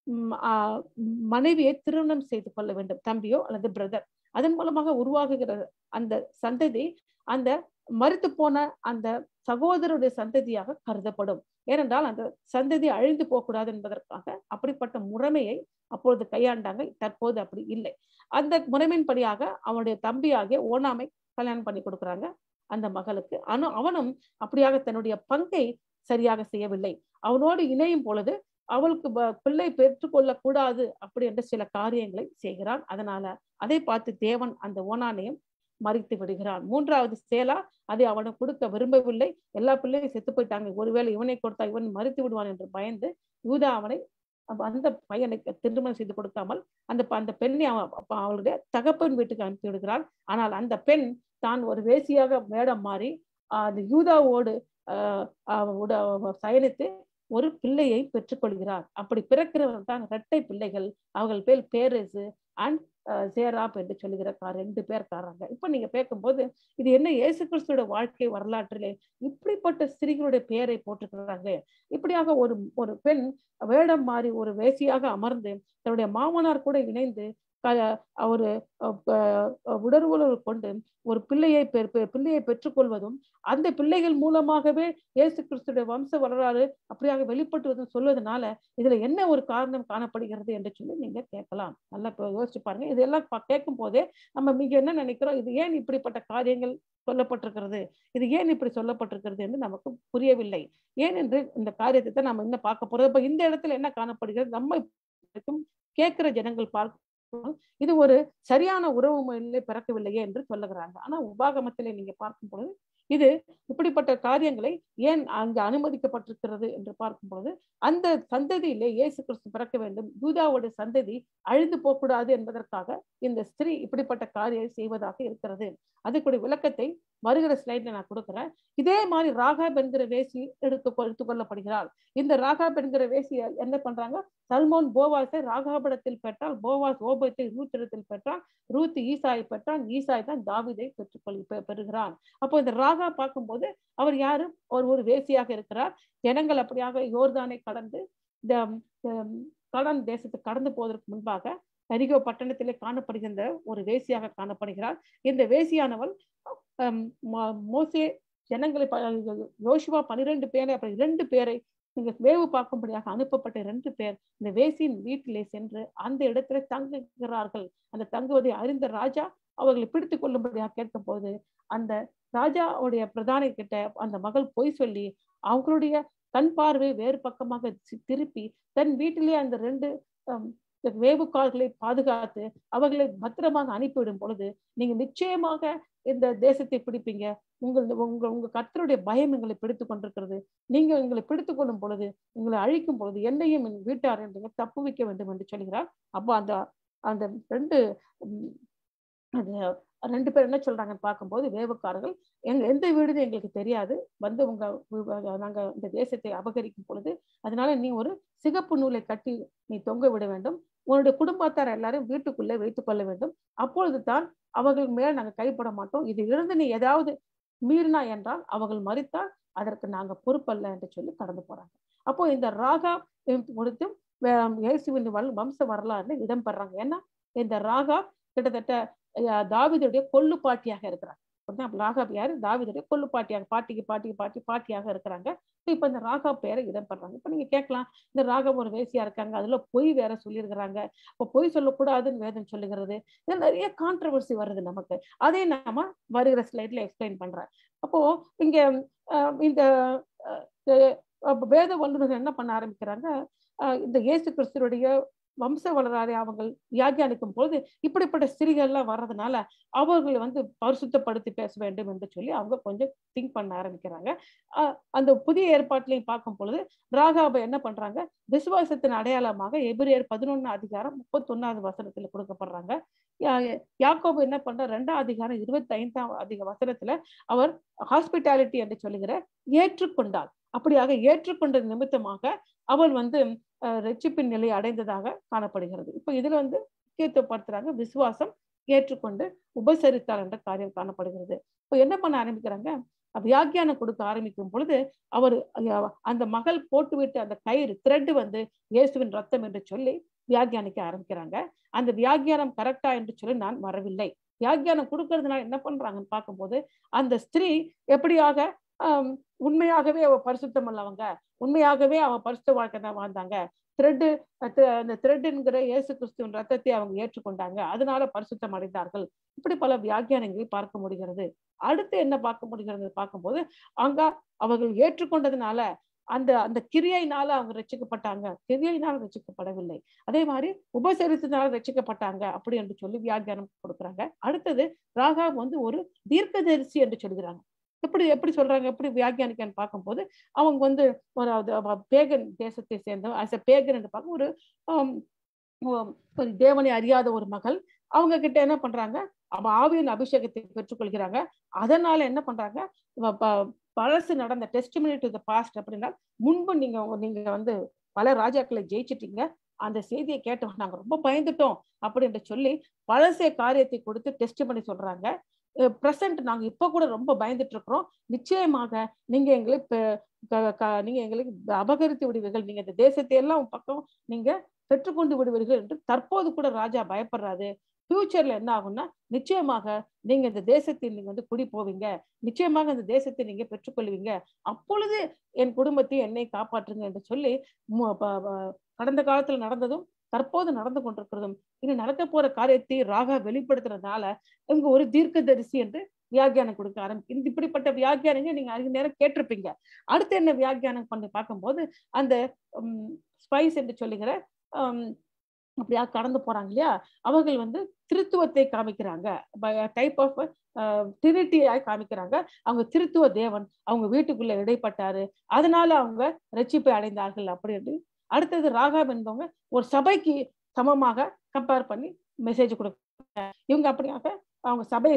மனைவியை திருமணம் செய்து கொள்ள வேண்டும், தம்பியோ அல்லது பிரதர். அதன் மூலமாக உருவாகுகிற அந்த சந்ததி அந்த மரித்து போன அந்த சகோதரருடைய சந்ததியாக கருதப்படும். ஏனென்றால் அந்த சந்ததி அழிந்து போகக்கூடாது என்பதற்காக அப்படிப்பட்ட முறைமையை அப்பொழுது கையாண்டாங்க. தற்போது அப்படி இல்லை. அந்த முறைமையின்படியாக அவனுடைய தம்பியாகிய ஓனாமை கல்யாணம் பண்ணி கொடுக்குறாங்க அந்த மகளுக்கு. அவனும் அப்படியாக தன்னுடைய பங்கை சரியாக செய்யவில்லை. அவனோடு இணையும் பொழுது அவளுக்கு பிள்ளை பெற்றுக்கொள்ள கூடாது அப்படி என்ற சில காரியங்களை செய்கிறான். அதனால அதை பார்த்து தேவன் அந்த ஓனானையும் மறித்து விடுகிறான். மூன்றாவது சேலா அதை அவனுக்கு கொடுக்க விரும்பவில்லை. எல்லா பிள்ளையும் செத்து போயிட்டாங்க. ஒருவேளை இவனை கொடுத்தா இவன் மறித்து விடுவான் என்று பயந்து யூதா அவனை அந்த பையனுக்கு திருமணம் செய்து கொடுக்காமல் அந்த பெண்ணை அவளுடைய தகப்பன் வீட்டுக்கு அனுப்பி விடுகிறாள். ஆனால் அந்த பெண் தான் ஒரு வேசியாக வேடம் மாறி அந்த யூதாவோடு சயனித்து ஒரு பிள்ளையை பெற்றுக்கொள்கிறார். அப்படி பிறக்கிறவர்கள் தான் இரட்டை பிள்ளைகள். அவர்கள் பேர் பேரேசு அண்ட் சேராப் என்று சொல்லுகிற ரெண்டு பேர்காரங்க. இப்ப நீங்க பேக்கும்போது இது என்ன இயேசு கிறிஸ்துவோட வாழ்க்கை வரலாற்றிலே இப்படிப்பட்ட ஸ்திரீகளுடைய பெயரை போட்டிருக்கிறாங்க. இப்படியாக ஒரு பெண் வேடம் மாறி ஒரு வேசியாக அமர்ந்து தன்னுடைய மாமனார் கூட இணைந்து ஒரு உடற்உறவு கொண்டு ஒரு பிள்ளையை பெற்றுக்கொள்வதும் அந்த பிள்ளைகள் மூலமாகவே இயேசு கிறிஸ்துடைய வம்ச வரலாறு அப்படியாக வெளிப்பட்டுவதும் சொல்வதனால இதுல என்ன ஒரு காரணம் காணப்படுகிறது என்று சொல்லி நீங்க கேட்கலாம். நல்லா யோசிச்சு பாருங்க. இதெல்லாம் கேட்கும் போதே நம்ம மிக என்ன நினைக்கிறோம், இது ஏன் இப்படிப்பட்ட காரியங்கள் சொல்லப்பட்டிருக்கிறது, இது ஏன் இப்படி சொல்லப்பட்டிருக்கிறது என்று நமக்கு புரியவில்லை. ஏனென்று இந்த காரியத்தை தான் நம்ம இன்னும் பார்க்க போறோம். இப்ப இந்த இடத்துல என்ன காணப்படுகிறது, நம்ம கேட்கிற ஜனங்கள் பார்க்க இது ஒரு சரியான உறவு முறையிலே பிறக்கவில்லையே என்று சொல்லுகிறாங்க. ஆனா உபாகமத்திலே நீங்க பார்க்கும் பொழுது இது இப்படிப்பட்ட காரியங்களை ஏன் அங்கு அனுமதிக்கப்பட்டிருக்கிறது என்று பார்க்கும் பொழுது அந்த சந்ததியிலே இயேசு கிறிஸ்து பிறக்க வேண்டும், யூதாவுடைய சந்ததி அழிந்து போகக்கூடாது என்பதற்காக இந்த ஸ்திரீ இப்படிப்பட்ட காரியம் செய்வதாக இருக்கிறது. அதுக்குடைய விளக்கத்தை வருகிற ஸ்லைட்ல நான் கொடுக்குறேன். இதே மாதிரி ராகாப் என்கிற வேசி எடுத்துக் கொள்ளப்படுகிறாள். இந்த ராகாப் என்கிற வேசி என்ன பண்றாங்க, சல்மோன் போவாஸை ராகாபிடத்தில் பெற்றால், போவாஸ் ஓபத்தை ரூத்திடத்தில் பெற்றான், ரூத் ஈசாயை பெற்றான், ஈசாய் தான் தாவீதை பெறுகிறான். அப்போ இந்த ராகா பார்க்கும்போது அவர் யாரு, ஒரு வேசியாக இருக்கிறார். ஜனங்கள் அப்படியாக யோர்தானை கடந்து இந்த கடன் தேசத்துக்கு கடந்து போவதற்கு முன்பாக எரிகோ பட்டணத்திலே காணப்படுகின்ற ஒரு வேசியாக காணப்படுகிறார். இந்த வேசியானவள் மோசே ஜனங்களை யோசுவா 12 பேரை அப்புறம் 2 பேரை நீங்க வேவு பார்க்கும்படியாக அனுப்பப்பட்ட 2 பேர் இந்த வேசியின் வீட்டிலே சென்று அந்த இடத்துல தங்குகிறார்கள். அந்த தங்குவதை அறிந்த ராஜா அவர்களை பிடித்துக் கொள்ளும்படியாக கேட்கும் போது அந்த ராஜாவுடைய பிரதானி கிட்ட அந்த மகள் பொய் சொல்லி அவங்களுடைய கண் பார்வை வேறு பக்கமாக திருப்பி தன் வீட்டிலே அந்த 2 வேவுக்கால்களை பாதுகாத்து அவர்களை பத்திரமாக அனுப்பிவிடும் பொழுது நீங்க நிச்சயமாக இந்த தேசத்தை பிடிப்பீங்க, உங்க கர்த்தருடைய பயம் எங்களை பிடித்துக் கொண்டிருக்கிறது, நீங்க எங்களை பிடித்துக் கொள்ளும் பொழுது எங்களை அழிக்கும் பொழுது என்னையும் என் வீட்டார் என்று தப்புவிக்க வேண்டும் என்று சொல்கிறார். அப்போ அந்த அந்த 2 பேர் என்ன சொல்றாங்கன்னு பார்க்கும்போது வேவுக்காரர்கள் எந்த வீடுன்னு எங்களுக்கு தெரியாது, வந்து நாங்க இந்த தேசத்தை அபகரிக்கும் பொழுது அதனால நீ ஒரு சிகப்பு நூலை கட்டி நீ தொங்க விட வேண்டும், உன்னுடைய குடும்பத்தார் எல்லாரும் வீட்டுக்குள்ளே வைத்துக் கொள்ள வேண்டும், அப்பொழுது தான் அவர்கள் மேல் நாங்கள் கைப்பட மாட்டோம், இது இருந்து நீ ஏதாவது மீறினா என்றால் அவர்கள் மறித்தால் அதற்கு நாங்க பொறுப்பல்ல என்று சொல்லி கடந்து போறாங்க. அப்போ இந்த ராகா கொடுத்து இயேசுவின் வம்ச வரலாறுல இடம்பெறாங்க. ஏன்னா இந்த ராகா கிட்டத்தட்ட தாவீதுடைய கொள்ளு பாட்டியாக இருக்கிறாங்க. ராகாப் யாரு, தாவீதுடைய கொள்ளு பாட்டியாக பாட்டியாக இருக்கிறாங்க. இப்ப இந்த ராகா பேரை இடம்பெறாங்க. இப்ப நீங்க கேட்கலாம், இந்த ராகா ஒரு வேசியா இருக்காங்க, அதுல பொய் வேற சொல்லியிருக்கிறாங்க, இப்ப பொய் சொல்லக்கூடாதுன்னு வேதம் சொல்லுகிறது. இதுல நிறைய கான்ட்ரவர்சி வருது நமக்கு. அதை நாம வருகிற ஸ்லைட்ல எக்ஸ்பிளைன் பண்றேன். அப்போ இங்க இந்த வேத வல்லுநர்கள் என்ன பண்ண ஆரம்பிக்கிறாங்க, இந்த இயேசு கிறிஸ்துடைய வம்ச வரலாறை அவங்க வியாக்கியானிக்கும் போது இப்படிப்பட்ட ஸ்திரீகள்லாம் வர்றதுனால அவர்களை பரிசுத்தப்படுத்தி பேச வேண்டும் என்று சொல்லி அவங்க கொஞ்சம் திங்க் பண்ண ஆரம்பிக்கிறாங்க. அந்த புதிய ஏற்பாட்டிலையும் பார்க்கும் பொழுது ராகாபை என்ன பண்றாங்க, விசுவாசத்தின் அடையாளமாக எபிரேயர் 11:31 கொடுக்கப்படுறாங்க. யாக்கோபு என்ன பண்ற 2:25 அவர் ஹாஸ்பிட்டாலிட்டி என்று சொல்லுகிற ஏற்றுக்கொண்டார். அப்படியாக ஏற்றுக்கொண்ட நிமித்தமாக அவள் ரட்சிப்பின் நிலை அடைந்ததாக காணப்படுகிறது. இப்ப இதுல முக்கியத்துவப்படுத்துறாங்க, விசுவாசம் ஏற்றுக்கொண்டு உபசரித்தார் என்ற காரியம் காணப்படுகிறது. இப்ப என்ன பண்ண ஆரம்பிக்கிறாங்க, வியாக்கியானம் கொடுக்க ஆரம்பிக்கும் பொழுது அவர் அந்த மகள் போட்டுவிட்டு அந்த கயிறு த்ரெட் இயேசுவின் ரத்தம் என்று சொல்லி வியாக்கியானிக்க ஆரம்பிக்கிறாங்க. அந்த வியாக்கியானம் கரெக்டா என்று சொல்லி நான் வரவில்லை. வியாக்கியானம் கொடுக்கறதுனால என்ன பண்றாங்கன்னு பார்க்கும்போது அந்த ஸ்திரீ எப்படியாக உண்மையாகவே அவ பரிசுத்தம் அல்லவங்க, உண்மையாகவே அவ பரிசுத்த வாழ்க்கை தான் வாழ்ந்தாங்க, அந்த த்ரெட்ங்கிற இயேசு கிறிஸ்துவின் ரத்தத்தை அவங்க ஏற்றுக்கொண்டாங்க, அதனால பரிசுத்தம் அடைந்தார்கள். இப்படி பல வியாக்கியானங்களை பார்க்க முடிகிறது. அடுத்து என்ன பார்க்க முடிகிறது பார்க்கும்போது அங்க அவர்கள் ஏற்றுக்கொண்டதுனால அந்த கிரியையினால அவங்க ரட்சிக்கப்பட்டாங்க, கிரியையினால ரட்சிக்கப்படவில்லை. அதே மாதிரி உபசரித்தனால ரட்சிக்கப்பட்டாங்க அப்படி என்று சொல்லி வியாக்கியானம் கொடுக்குறாங்க. அடுத்தது ராகாப் ஒரு தீர்க்கதரிசி என்று சொல்கிறாங்க. எப்படி சொல்றாங்க, எப்படி வியாக்கியானிக்கான்னு பார்க்கும்போது அவங்க ஒரு பேகன் தேசத்தை சேர்ந்த பேகன் என்று பார்க்க ஒரு தேவனை அறியாத ஒரு மகள். அவங்க கிட்ட என்ன பண்றாங்க, ஆவியின் அபிஷேகத்தை பெற்றுக்கொள்கிறாங்க. அதனால என்ன பண்றாங்க, பழசு நடந்த டெஸ்டிமனி டு தி பாஸ்ட் அப்படின்னா முன்பு நீங்க பல ராஜாக்களை ஜெயிச்சிட்டீங்க, அந்த செய்தியை கேட்டோம் நாங்க ரொம்ப பயந்துட்டோம் அப்படின்னு சொல்லி பழசே காரியத்தை கொடுத்து டெஸ்டிமனி சொல்றாங்க. பிரசன்ட் நாங்க இப்ப கூட ரொம்ப பயந்துட்டு இருக்கிறோம். நிச்சயமாக நீங்க எங்களை நீங்க எங்களுக்கு அபகரித்து விடுவீர்கள், நீங்க இந்த தேசத்தை எல்லாம் பக்கம் நீங்க பெற்றுக்கொண்டு விடுவீர்கள் என்று தற்போது கூட ராஜா பயப்படுறாரு. ஃபியூச்சர்ல என்ன ஆகும்னா நிச்சயமாக நீங்க இந்த தேசத்தில் நீங்க வந்து குடி போவீங்க, நிச்சயமாக இந்த தேசத்தை நீங்க பெற்றுக்கொள்வீங்க, அப்பொழுது என் குடும்பத்தை என்னை காப்பாற்றுங்க என்று சொல்லி கடந்த காலத்துல நடந்ததும் தற்போது நடந்து கொண்டிருக்கிறதும் இனி நடக்க போற காரியத்தை ராகா வெளிப்படுத்துறதுனால இங்க ஒரு தீர்க்கதரிசி என்று வியாக்கியானம் கொடுக்க ஆரம்பிக்கும். இப்படிப்பட்ட வியாக்கியானங்க நீங்க அதிக நேரம் கேட்டிருப்பீங்க. அடுத்து என்ன வியாக்கியானம் பண்ணி பார்க்கும்போது அந்த ஸ்பைஸ் என்று சொல்லுகிற அப்படியா கடந்து போறாங்க இல்லையா, அவர்கள் வந்து திருத்துவத்தை காமிக்கிறாங்க, டைப் ஆஃப் டிரிட்டியாய் காமிக்கிறாங்க. அவங்க திருத்துவ தேவன் அவங்க வீட்டுக்குள்ள இடைப்பட்டாரு, அதனால அவங்க ரட்சிப்பை அடைந்தார்கள் அப்படின்னு. அடுத்தது ராகாப் என்பவங்க ஒரு சபைக்கு சமமாக கம்பேர் பண்ணி மெசேஜ் கொடுக்க இவங்க அப்படியாக அவங்க சபை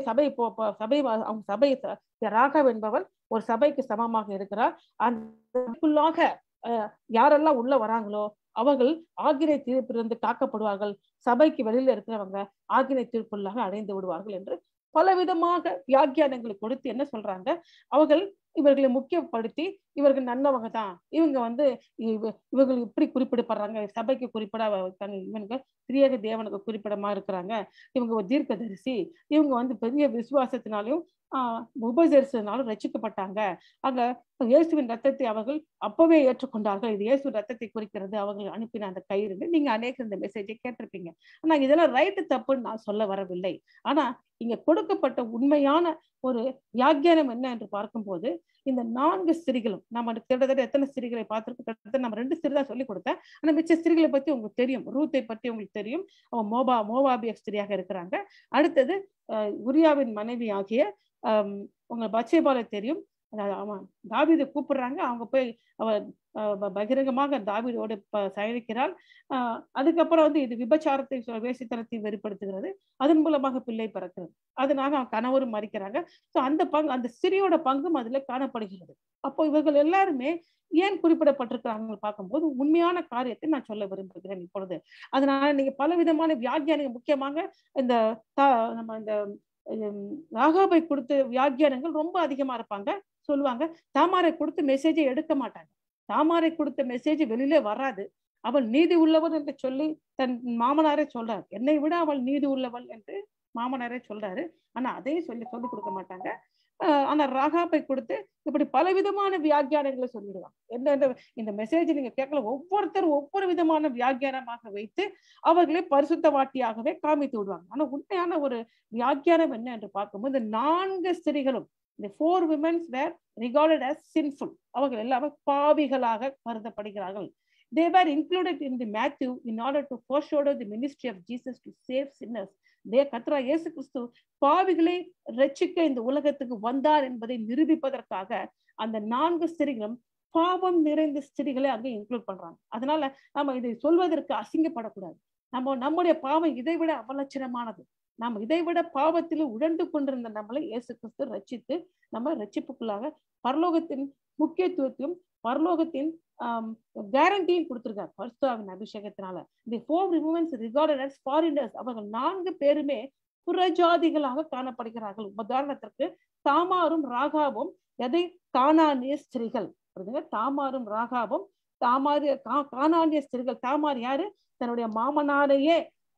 அவங்க சபை ராகாப் என்பவர் ஒரு சபைக்கு சமமாக இருக்கிறார். அதுக்குள்ளாக யாரெல்லாம் உள்ள வராங்களோ அவர்கள் ஆக்கினை தீர்ப்பிலிருந்து காக்கப்படுவார்கள், சபைக்கு வெளியில இருக்கிறவங்க ஆக்கினை தீர்ப்புள்ளாக அடைந்து விடுவார்கள் என்று பலவிதமாக வியாக்கியானங்களை கொடுத்து என்ன சொல்றாங்க, அவர்கள் இவர்களை முக்கியப்படுத்தி இவர்கள் நல்லவங்க தான், இவங்க வந்து இவர்கள் இப்படி குறிப்பிடப்படுறாங்க, சபைக்கு குறிப்பிட இவங்க திரியேக தேவனுக்கு குறிப்பிடமா இருக்கிறாங்க, இவங்க ஒரு தீர்க்கதரிசி, இவங்க வந்து பெரிய விசுவாசத்தினாலையும் உபசரிச்சதுனாலும் ரட்சிக்கப்பட்டாங்க, அங்க இயேசுவின் ரத்தத்தை அவர்கள் அப்பவே ஏற்றுக்கொண்டார்கள், இது இயேசுவின் ரத்தத்தை குறிக்கிறது, அவர்கள் அனுப்பின அந்த கயிறு. நீங்க அநேக இந்த மெசேஜை கேட்டிருப்பீங்க. ஆனா இதெல்லாம் ரைட்டு தப்புன்னு நான் சொல்ல வரவில்லை. ஆனா இங்க கொடுக்கப்பட்ட உண்மையான ஒரு வியாக்கியானம் என்ன என்று பார்க்கும்போது இந்த 4 ஸ்திரீகளும் நம்ம கிட்டத்தட்ட எத்தனை ஸ்திரீகளை பார்த்திருக்கோம், கிட்டத்தட்ட நம்ம 2 ஸ்திரீ தான் சொல்லி கொடுத்தேன். ஆனா மிச்ச ஸ்திரீகளை பத்தி உங்களுக்கு தெரியும், ரூத்தை பத்தி உங்களுக்கு தெரியும், அவன் மோவாபிய ஸ்திரியாக இருக்கிறாங்க. அடுத்தது உரியாவின் மனைவி ஆகிய உங்க பத்சேபாலை தெரியும், அவன் தாவீதை கூப்பிடுறாங்க, அவங்க போய் அவ பகிரங்கமாக தாவீதோடு சயனிக்கிறாள். அதுக்கப்புறம் வந்து இது விபச்சாரத்தை வேசித்தனத்தை வெளிப்படுத்துகிறது, அதன் மூலமாக பிள்ளை பிறக்கிறது, அதனால அவன் கணவரும் மறிக்கிறாங்க. ஸோ அந்த அந்த ஸ்திரியோட பங்கும் அதுல காணப்படுகிறது. அப்போ இவர்கள் எல்லாருமே ஏன் குறிப்பிடப்பட்டிருக்கிறாங்க பார்க்கும்போது உண்மையான காரியத்தை நான் சொல்ல விரும்புகிறேன் இப்பொழுது. அதனால நீங்க பல விதமான வியாக்கியானங்கள், முக்கியமாக இந்த நம்ம இந்த ராகாபை கொடுத்த வியாக்கியானங்கள் ரொம்ப அதிகமா இருப்பாங்க. சொல்லுவாங்க தாமாரை கொடுத்த மெசேஜை எடுக்க மாட்டாங்க, தாமாரை கொடுத்த மெசேஜ் வெளியிலே வராது, அவள் நீதி உள்ளவள் என்று சொல்லி தன் மாமனாரே சொல்றாரு, என்னை விட அவள் நீதி உள்ளவள் என்று மாமனாரே சொல்றாரு. ஆனா அதையும் சொல்லி கொடுக்க மாட்டாங்க. ஆனா ராகாபை கொடுத்து இப்படி பலவிதமான வியாக்கியானங்களை சொல்லிடுவாங்க. என்ன இந்த மெசேஜ் நீங்க கேட்கல, ஒவ்வொருத்தரும் ஒவ்வொரு விதமான வியாக்கியானமாக வைத்து அவர்களை பரிசுத்த வாட்டியாகவே காமித்து விடுவாங்க. ஆனா உண்மையான ஒரு வியாக்கியானம் என்ன என்று பார்க்கும்போது இந்த 4 ஸ்திரீகளும் the 4 women were regarded as sinful, அவர்கள் எல்லாமே பாவிகளாக கருதப்படுகிறார்கள். They were included in the Matthew in order to foreshadow the ministry of Jesus to save sinners. கர்த்தராகிய இயேசு கிறிஸ்து பாவிகளை ரட்சிக்க இந்த உலகத்துக்கு வந்தார் என்பதை நிரூபிப்பதற்காக அந்த 4 ஸ்திரீகளும் பாவம் நிறைந்த ஸ்திரீகளை அங்கே இன்க்ளூட் பண்றாங்க. அதனால நம்ம இதை சொல்வதற்கு அசிங்கப்படக்கூடாது. நம்முடைய பாவம் இதை விட அவலட்சணமானது. நாம் இதைவிட பாவத்தில் உழண்டு கொண்டிருந்த நம்மளை இயேசு கிறிஸ்து ரட்சித்து நம்ம ரட்சிப்புக்குள்ளாக பரலோகத்தின் முக்கியத்துவத்தையும் பரலோகத்தின் கேரண்டியும் கொடுத்திருக்கார் பரிசுத்தாவின் அபிஷேகத்தினால. The 4 women regarded as foreigners, அவர்கள் 4 பேருமே புறஜாதிகளாக காணப்படுகிறார்கள். உதாரணத்திற்கு தாமாரும் ராகாவும் எதை கானானிய ஸ்திரீகள், தாமாரும் ராகாவும் கானானிய ஸ்திரீகள். தாமார் யாரு? தன்னுடைய மாமனாரையே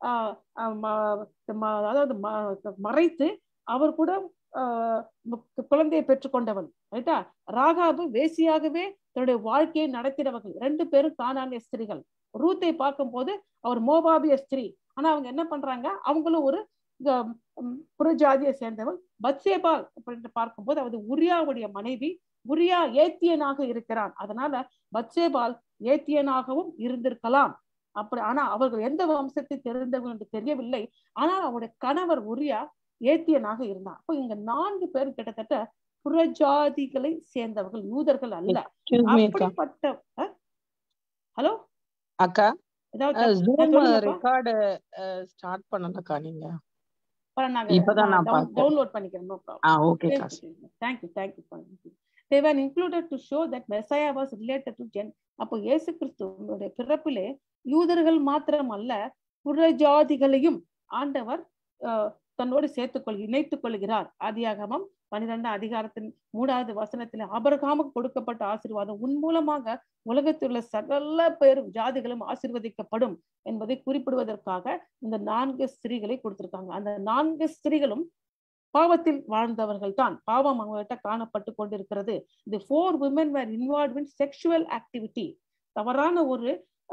அதாவது மறைத்து அவர் கூட குழந்தையை பெற்றுக்கொண்டவள், ரைட்டா? ராகாபு வேசியாகவே தன்னுடைய வாழ்க்கையை நடத்தினவர்கள். 2 பேரும் கானானிய ஸ்திரீகள். ரூத்தை பார்க்கும் போது அவர் மோவாபிய ஸ்திரீ, ஆனா அவங்க என்ன பண்றாங்க, அவங்களும் ஒரு புறஜாதியை சேர்ந்தவள். பத்சேபால் அப்படின்னு பார்க்கும்போது அவர் உரியாவுடைய மனைவி. உரியா ஏத்தியனாக இருக்கிறான், அதனால பத்சேபால் ஏத்தியனாகவும் இருந்திருக்கலாம் அப்படி. ஆனா அவர்கள் எந்த வம்சத்தை தெரிந்தவர்கள் என்று தெரியவில்லை. ஆனால் அவருடைய கணவர் உரியா ஏத்தியனாக இருந்தார். அப்போ இங்க 4 பேர் கிட்டத்தட்ட புறஜாதிகளை சேர்ந்தவர்கள், யூதர்கள் அல்ல. அப்படிப்பட்ட ஹலோ அக்கா, ரெக்கார்ட் ஸ்டார்ட் பண்ணலக்கா, நீங்க இப்பதான் நான் டவுன்லோட் பண்ணிக்கிறேன். No problem. ஓகே அக்கா, thank you they were included to show that Messiah was related to Gen. அப்போ இயேசு கிறிஸ்துவினுடைய பிறப்பிலே யூதர்கள் மாத்திரம் அல்ல புறஜாதிகளையும் ஆண்டவர் தன்னோடு இணைத்துக் கொள்கிறார். ஆதியாகமம் 12 அதிகாரத்தின் 3வது வசனத்தில் ஆபிரகாமுக்கு கொடுக்கப்பட்ட ஆசீர்வாதம் உன் மூலமாக உலகத்தில் உள்ள சகல பேரும் ஜாதிகளும் ஆசீர்வதிக்கப்படும் என்பதை குறிப்பிடுவதற்காக இந்த 4 ஸ்திரீகளை கொடுத்திருக்காங்க. அந்த 4 ஸ்திரீகளும் பாவத்தில் வாழ்ந்தவர்கள் தான். பாவம் அவங்ககிட்ட காணப்பட்டு கொண்டிருக்கிறது. The 4 women were involved in sexual activity. தவறான ஒரு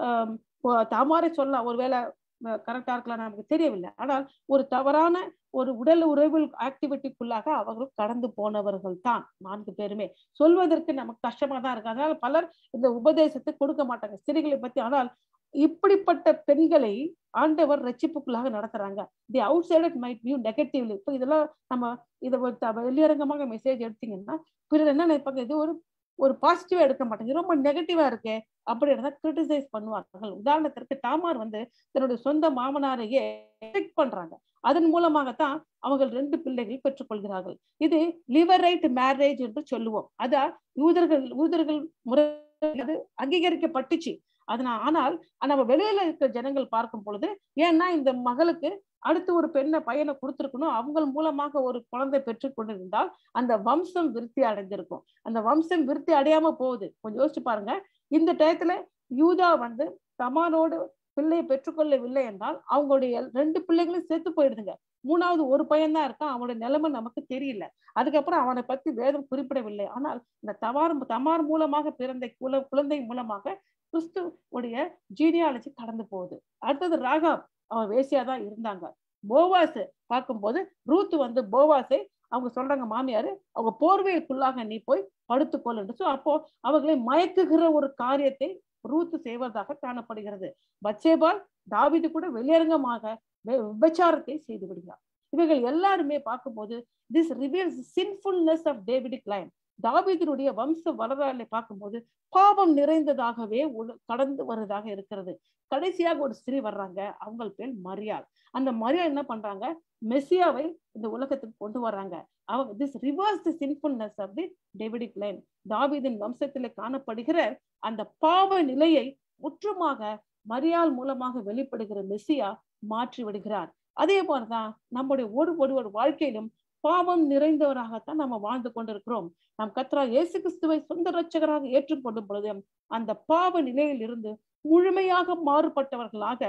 தாமாரை சொல்ல ஒருவேளை கரெக்டா இருக்கலாம், நமக்கு தெரியவில்லை. ஆனால் ஒரு தவறான ஒரு உடல் உறவு ஆக்டிவிட்டிக்குள்ளாக அவர்கள் கடந்து போனவர்கள் தான் 4 பேருமே. சொல்வதற்கு நமக்கு கஷ்டமா தான் இருக்கு. அதனால பலர் இந்த உபதேசத்தை கொடுக்க மாட்டாங்க ஸ்திரீகளை பத்தி. ஆனால் இப்படிப்பட்ட பெண்களை ஆண்டவர் ரட்சிப்புக்குள்ளாக நடத்துறாங்க. The outsider might view negatively. இப்போ இதெல்லாம் நம்ம இதை வெளியரங்கமாக மெசேஜ் எடுத்தீங்கன்னா பிறர் என்ன நினைப்பாங்க, இது ஒரு பாசிட்டிவா எடுக்க மாட்டாங்க, ரொம்ப நெகட்டிவா இருக்கே அப்படின்றத கிரிட்டிசைஸ் பண்ணுவார்கள். உதாரணத்திற்கு தாமார் தன்னுடைய சொந்த மாமனாரையே பண்றாங்க. அதன் மூலமாகத்தான் அவங்க 2 பிள்ளைகள் பெற்றுக்கொள்கிறார்கள். இது லிவரைட் மேரேஜ் என்று சொல்லுவோம். அதான் யூதர்கள் முறை அங்கீகரிக்கப்பட்டுச்சு. ஆனால் நம்ம வெளியில இருக்கிற ஜனங்கள் பார்க்கும் பொழுது, ஏன்னா இந்த மகளுக்கு அடுத்து ஒரு பையனை கொடுத்திருக்கணும், அவங்க மூலமாக ஒரு குழந்தை பெற்றுக் கொண்டிருந்தால் அந்த வம்சம் விருத்தி அடைஞ்சிருக்கும். அந்த வம்சம் விருத்தி அடையாம போகுது. கொஞ்சம் யோசிச்சு பாருங்க. இந்த டயத்துல யூதா தமாரோடு பிள்ளையை பெற்றுக்கொள்ளவில்லை என்றால் அவங்களுடைய 2 பிள்ளைகளும் சேர்த்து போயிடுதுங்க. 3வது ஒரு பையன் தான் இருக்கான். அவனுடைய நிலைமை நமக்கு தெரியல. அதுக்கப்புறம் அவனை பத்தி வேதம் குறிப்பிடவில்லை. ஆனால் இந்த தமார் மூலமாக பிறந்த குழந்தை மூலமாக கிறிஸ்துவுடைய ஜீனியாலஜி கடந்து போகுது. அடுத்தது ராகாப், அவன் வேசியாதான் இருந்தாங்க. போவாஸ் பார்க்கும்போது ரூத் போவாஸை அவங்க சொல்றாங்க மாமியாரு, அவங்க போர்வைக்குள்ளாக நீ போய் படுத்துக்கொள் என்று. அப்போ அவர்களை மயக்குகிற ஒரு காரியத்தை ரூத் செய்வதாக காணப்படுகிறது. பத்சேபால் தாவீது கூட வெளியரங்கமாக விபச்சாரத்தை செய்து விடுகிறார். இவைகள் எல்லாருமே பார்க்கும்போது this reveals sinfulness of Davidic line. தாவீதினுடைய வம்ச வரலாறை பார்க்கும்போது பாவம் நிறைந்ததாகவே கடந்து வருவதாக இருக்கிறது. கடைசியாக ஒரு ஸ்திரீ வர்றாங்க, அவங்க பேர் மரியாள். அந்த மரியாள் என்ன பண்றாங்க, மெசியாவை இந்த உலகத்துக்கு கொண்டு வர்றாங்க. அவங்க this reverse the sinfulness of the Davidic line. தாவீதின் வம்சத்திலே காணப்படுகிற அந்த பாவ நிலையை முற்றுமாக மரியாள் மூலமாக வெளிப்படுகிற மெசியா மாற்றி விடுகிறார். அதே போலதான் நம்முடைய ஒரு வாழ்க்கையிலும் பாவம் நிறைந்தவராகத்தான் நம்ம வாழ்ந்து கொண்டிருக்கிறோம். நாம் கர்த்தராகிய இயேசு கிறிஸ்துவை சொந்த இரட்சகராக ஏற்றுக்கொள்ளும் பொழுது அந்த பாவ நிலையில் இருந்து முழுமையாக மாறுபட்டவர்களாக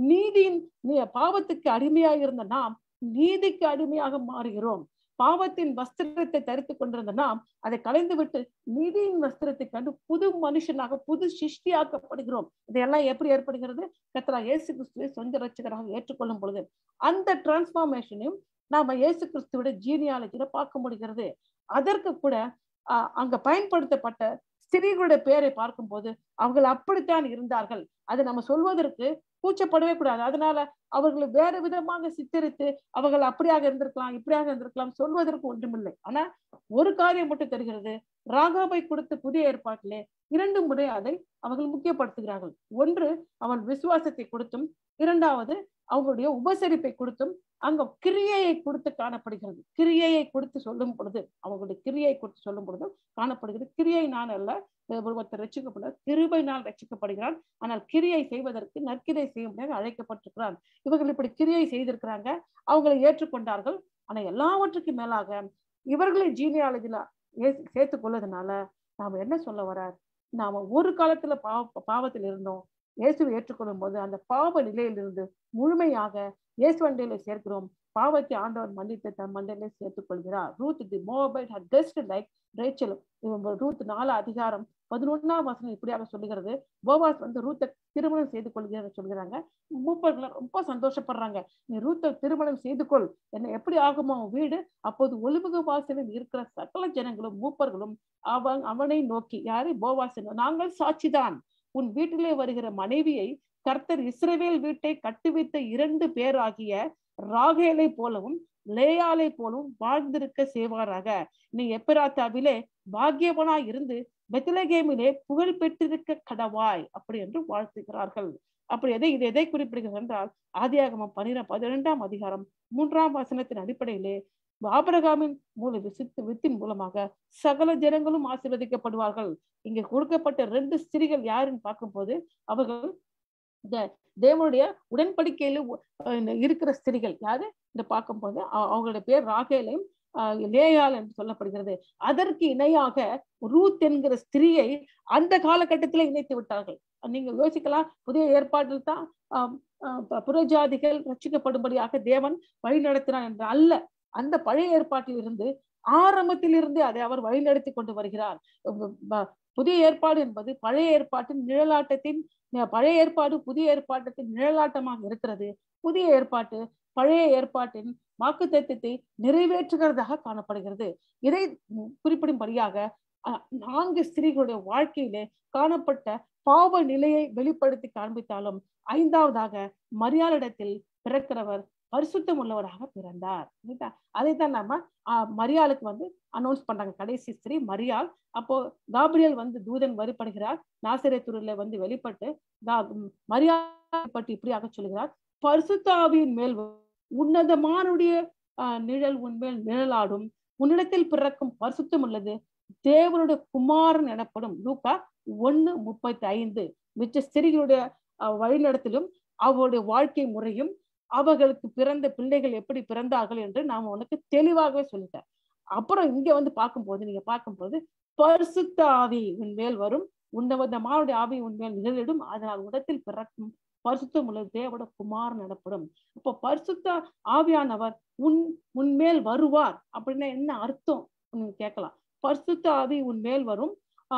பாவத்துக்கு அடிமையாக இருந்த நாம் நீதிக்கு அடிமையாக மாறுகிறோம். பாவத்தின் வஸ்திரத்தை தரித்துக் கொண்டிருந்த நாம் அதை கலைந்து விட்டு நீதியின் வஸ்திரத்தை கண்டு புது மனுஷனாக புது சிருஷ்டியாக்கப்படுகிறோம். இதெல்லாம் எப்படி ஏற்படுகிறது, கர்த்தராகிய இயேசு கிறிஸ்துவை சொந்த இரட்சகராக ஏற்றுக்கொள்ளும் பொழுது அந்த டிரான்ஸ்பார்மேஷனையும் நாம இயேசு கிறிஸ்துவோட ஜீனியாலஜியில பார்க்க முடிகிறது. அதற்கு கூட அங்க பயன்படுத்தப்பட்ட ஸ்திரீகளுடைய பெயரை பார்க்கும்போது அவர்கள் அப்படித்தான் இருந்தார்கள். அதை நம்ம சொல்வதற்கு கூச்சப்படவே கூடாது. அதனால அவர்களை வேற விதமாக சித்தரித்து அவர்கள் அப்படியாக இருந்திருக்கலாம் இப்படியாக இருந்திருக்கலாம் சொல்வதற்கு ஒன்றுமில்லை. ஆனா ஒரு காரியம் மட்டும் தெரிகிறது, ராகாபை கொடுத்த புதிய ஏற்பாட்டிலே 2 முறை அதை அவர்கள் முக்கியப்படுத்துகிறார்கள். ஒன்று அவன் விசுவாசத்தை கொடுத்தும், 2வது அவங்களுடைய உபசரிப்பை கொடுத்தும் அங்க கிரியையை கொடுத்து காணப்படுகிறது. கிரியையை கொடுத்து சொல்லும் பொழுது அவங்களுடைய கிரியை கொடுத்து சொல்லும் பொழுது காணப்படுகிறது. கிரியை நான் அல்ல, ஒருத்தர் ரட்சிக்கப்படுகிறார், கிருபையினால் ரட்சிக்கப்படுகிறான். ஆனால் கிரியை செய்வதற்கு நற்கிரியை செய்ய முடியாது அழைக்கப்பட்டிருக்கிறான். இவர்கள் இப்படி கிரியை செய்திருக்கிறாங்க, அவங்களை ஏற்றுக்கொண்டார்கள். ஆனா எல்லாவற்றுக்கும் மேலாக இவர்களை ஜீனியாலஜில சேர்த்துக் கொள்வதனால நாம என்ன சொல்ல வர்றார், நாம ஒரு காலத்துல பாவத்தில் இருந்தோம், இயேசுவை ஏற்றுக்கொள்ளும் போது அந்த பாவ நிலையிலிருந்து முழுமையாக இயேசு மண்டையில சேர்க்கிறோம். பாவத்தை ஆண்டவர் மன்னித்து தன் மண்டையிலே சேர்த்துக் கொள்கிறார். Ruth the Moabite had dressed like Rachel. Ruth 4 அதிகாரம் 11ஆம் வசனம் இப்படியாக சொல்லுகிறது. போவாஸ் ரூத்தை திருமணம் செய்து கொள்கிறார் சொல்கிறாங்க. மூப்பர்கள் ரொம்ப சந்தோஷப்படுறாங்க, நீ ரூத்தை திருமணம் செய்து கொள், என்ன எப்படி ஆகுமோ வீடு. அப்போது ஒலிமுக வாசலில் இருக்கிற சகல ஜனங்களும் மூப்பர்களும் அவனை நோக்கி, யாரு, போவாஸ், நாங்கள் சாட்சிதான், உன் வீட்டிலே வருகிற மனைவியை கர்த்தர் இஸ்ரவேல் வீட்டை கட்டுவித்த 2 பேராகிய ராகேலை போலவும் லேயாலை போலவும் வாழ்ந்திருக்க செய்வாராக. நீ எப்பிராத்தாவிலே பாக்கியவனாய் இருந்து பெத்லகேமிலே புகழ் பெற்றிருக்க கடவாய் அப்படி என்று வாழ்த்துகிறார்கள். அப்படி இது எதை குறிப்பிடுகிறது என்றால் ஆதியாகமம் 12ஆம் அதிகாரம் 3ஆம் வசனத்தின் அடிப்படையிலே ஆபிரகாமின் வித்தின் மூலமாக சகல ஜனங்களும் ஆசீர்வதிக்கப்படுவார்கள். இங்க கொடுக்கப்பட்ட 2 ஸ்திரீகள் யாருன்னு பார்க்கும்போது அவர்கள் தேவனுடைய உடன்படிக்கையில இருக்கிற ஸ்திரிகள் யாரு இந்த பார்க்கும்போது அவங்களுடைய பேர் ராகேலையும் லேயாள் என்று சொல்லப்படுகிறது. அதற்கு இணையாக ரூத் என்கிற ஸ்திரியை அந்த காலகட்டத்தில் இணைத்து விட்டார்கள். நீங்க யோசிக்கலாம், புதிய ஏற்பாட்டில் தான் புறஜாதிகள் ரட்சிக்கப்படும்படியாக தேவன் வழி நடத்தினார் என்று அல்ல. அந்த பழைய ஏற்பாட்டில் இருந்து ஆரம்பத்தில் இருந்து அதை அவர் வழிநடத்தி கொண்டு வருகிறார். புதிய ஏற்பாடு என்பது பழைய ஏற்பாட்டின் நிழலாட்டத்தின் பழைய ஏற்பாடு புதிய ஏற்பாட்டத்தின் நிழலாட்டமாக இருக்கிறது. புதிய ஏற்பாட்டு பழைய ஏற்பாட்டின் வாக்குத்தத்தத்தை நிறைவேற்றுகிறதாக காணப்படுகிறது. இதை குறிப்பிடும்படியாக 4 ஸ்திரீகளுடைய வாழ்க்கையிலே காணப்பட்ட பாவ நிலையை வெளிப்படுத்தி காண்பித்தாலும் 5வதாக மரியாளிடத்தில் பிறக்கிறவர் பரிசுத்தம் உள்ளவராக பிறந்தார். அதைத்தான் நம்ம மரியாளுக்கு அனௌன்ஸ் பண்றாங்க. கடைசி ஸ்திரீ மரியாள். அப்போ காபிரியல் தூதன் வழிபடுகிறார். நாசரேத்தூரில் வெளிப்பட்டு மரியாள் பற்றி இப்படியாக சொல்கிறார், பரிசுத்த ஆவியின் மேல் உன்னதமானுடைய நிழல் உன்மேல் நிழலாடும், உன்னிடத்தில் பிறக்கும் பரிசுத்தம் உள்ளது தேவனுடைய குமாரன் எனப்படும். லூக்கா 1:35. மிச்ச ஸ்திரீகளுடைய வழிநடத்திலும் அவருடைய வாழ்க்கை முறையும் அவர்களுக்கு பிறந்த பிள்ளைகள் எப்படி பிறந்தார்கள் என்று நாம் உனக்கு தெளிவாகவே சொல்லிட்டேன். அப்புறம் இங்க பார்க்கும்போது பரிசுத்த ஆவி உன்மேல் வரும், உன்னதமானுடைய ஆவி உன்மேல் நிழலிடும், அதனால் உடத்தில் பிறக்கும் பரிசுத்தம் உள்ள தேவனுடைய குமாரன் எனப்படும். இப்போ பரிசுத்த ஆவியானவர் உன்மேல் வருவார் அப்படின்னா என்ன அர்த்தம் கேட்கலாம். பரிசுத்த ஆவி உன்மேல் வரும்,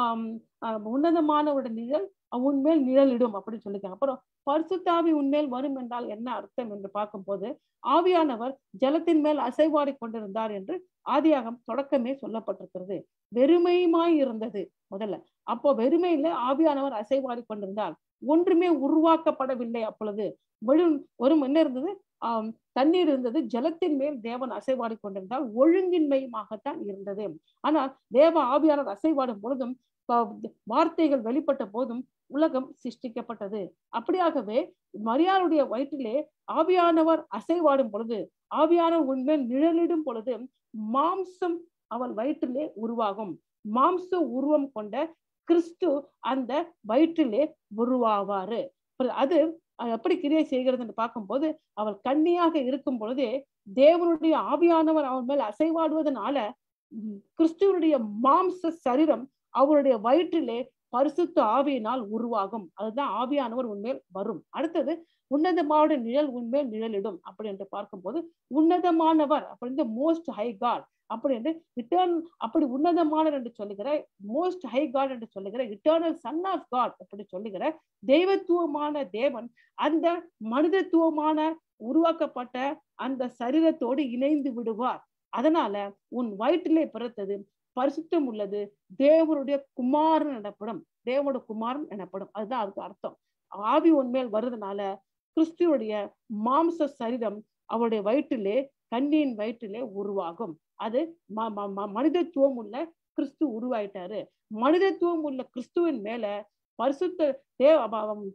உன்னதமானவருடைய நிழல் உன்மேல் நிழலிடும் அப்படின்னு சொல்லிருக்காங்க. அப்புறம் பரிசுத்த ஆவி உன்மேல் வரும் என்றால் என்ன அர்த்தம் என்று பார்க்கும்போது, ஆவியானவர் ஜலத்தின் மேல் அசைவாடி கொண்டிருந்தார் என்று ஆதியாகம் தொடக்கமே சொல்லப்பட்டிருக்கிறது. வெறுமையுமாய் இருந்தது முதல்ல. அப்போ வெறுமையில ஆவியானவர் அசைவாடி கொண்டிருந்தார். ஒன்றுமே உருவாக்கப்படவில்லை. அப்பொழுது என்ன இருந்தது? தண்ணீர் இருந்தது. ஜலத்தின் மேல் தேவன் அசைவாடி கொண்டிருந்தால் ஒழுங்கின்மையுமாகத்தான் இருந்தது. ஆனால் தேவ ஆவியானவர் அசைவாடும் பொழுதும் வார்த்தைகள் வெளிப்பட்ட போதும் உலகம் சிருஷ்டிக்கப்பட்டது. அப்படியாகவே மரியாளுடைய வயிற்றிலே ஆவியானவர் அசைவாடும் பொழுது, ஆவியானவர் உண்மையில் நிழலிடும் பொழுது மாம்சம் அவள் வயிற்றிலே உருவாகும். மாம்ச உருவம் கொண்ட கிறிஸ்து அந்த வயிற்றிலே உருவாவாரு. அது எப்படி கிரியை செய்கிறது என்று பார்க்கும்போது, அவள் கன்னியாக இருக்கும் பொழுதே தேவனுடைய ஆவியானவர் அவன் மேல் அசைவாடுவதனால கிறிஸ்துவனுடைய மாம்ச சரீரம் அவருடைய வயிற்றிலே பரிசுத்த ஆவியினால் உருவாகும். அதுதான் ஆவியானவர் உண்மையில் வரும். அடுத்தது உன்னதமான நிழல் உண்மையில் நிழலிடும் அப்படி என்று பார்க்கும்போது, உன்னதமானவர் அப்படின்னு மோஸ்ட் ஹை காட் அப்படி என்று அப்படி உன்னதமானவர் என்று சொல்லுகிற, மோஸ்ட் ஹை காட் என்று சொல்லுகிற, இட்டர்னல் சன் ஆஃப் காட் அப்படி சொல்லுகிற தெய்வத்துவமான தேவன் அந்த மனிதத்துவமான உருவாக்கப்பட்ட அந்த சரீரத்தோடு இணைந்து விடுவார். அதனால உன் வயிற்றிலே பிறத்தது பரிசுத்தம் உள்ளது தேவனுடைய குமாரன் எனப்படும். தேவனுடைய குமாரன் எனப்படும். அதுதான் அதுக்கு அர்த்தம். ஆவி உண்மையில் வருதுனால கிறிஸ்துவனுடைய மாம்ச சரீரம் அவருடைய வயிற்றிலே, கன்னியின் வயிற்றிலே உருவாகும். அது மனிதத்துவம் உள்ள கிறிஸ்து உருவாயிட்டாரு. மனிதத்துவம் உள்ள கிறிஸ்துவின் மேல பரிசுத்த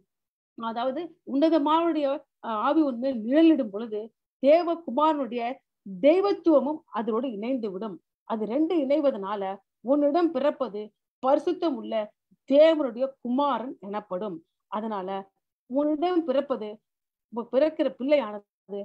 அதாவது உன்னதமானுடைய ஆவி உண்மையில் நிழலிடும் பொழுது தேவகுமாரனுடைய தெய்வத்துவமும் அதோடு இணைந்து விடும். அது ரெண்டு இணைவதனால உன்னிடம் பிறப்பது பரிசுத்தம் உள்ள தேவனுடைய குமாரன் எனப்படும். அதனால உன்னிடம் பிறக்கிற பிள்ளையானது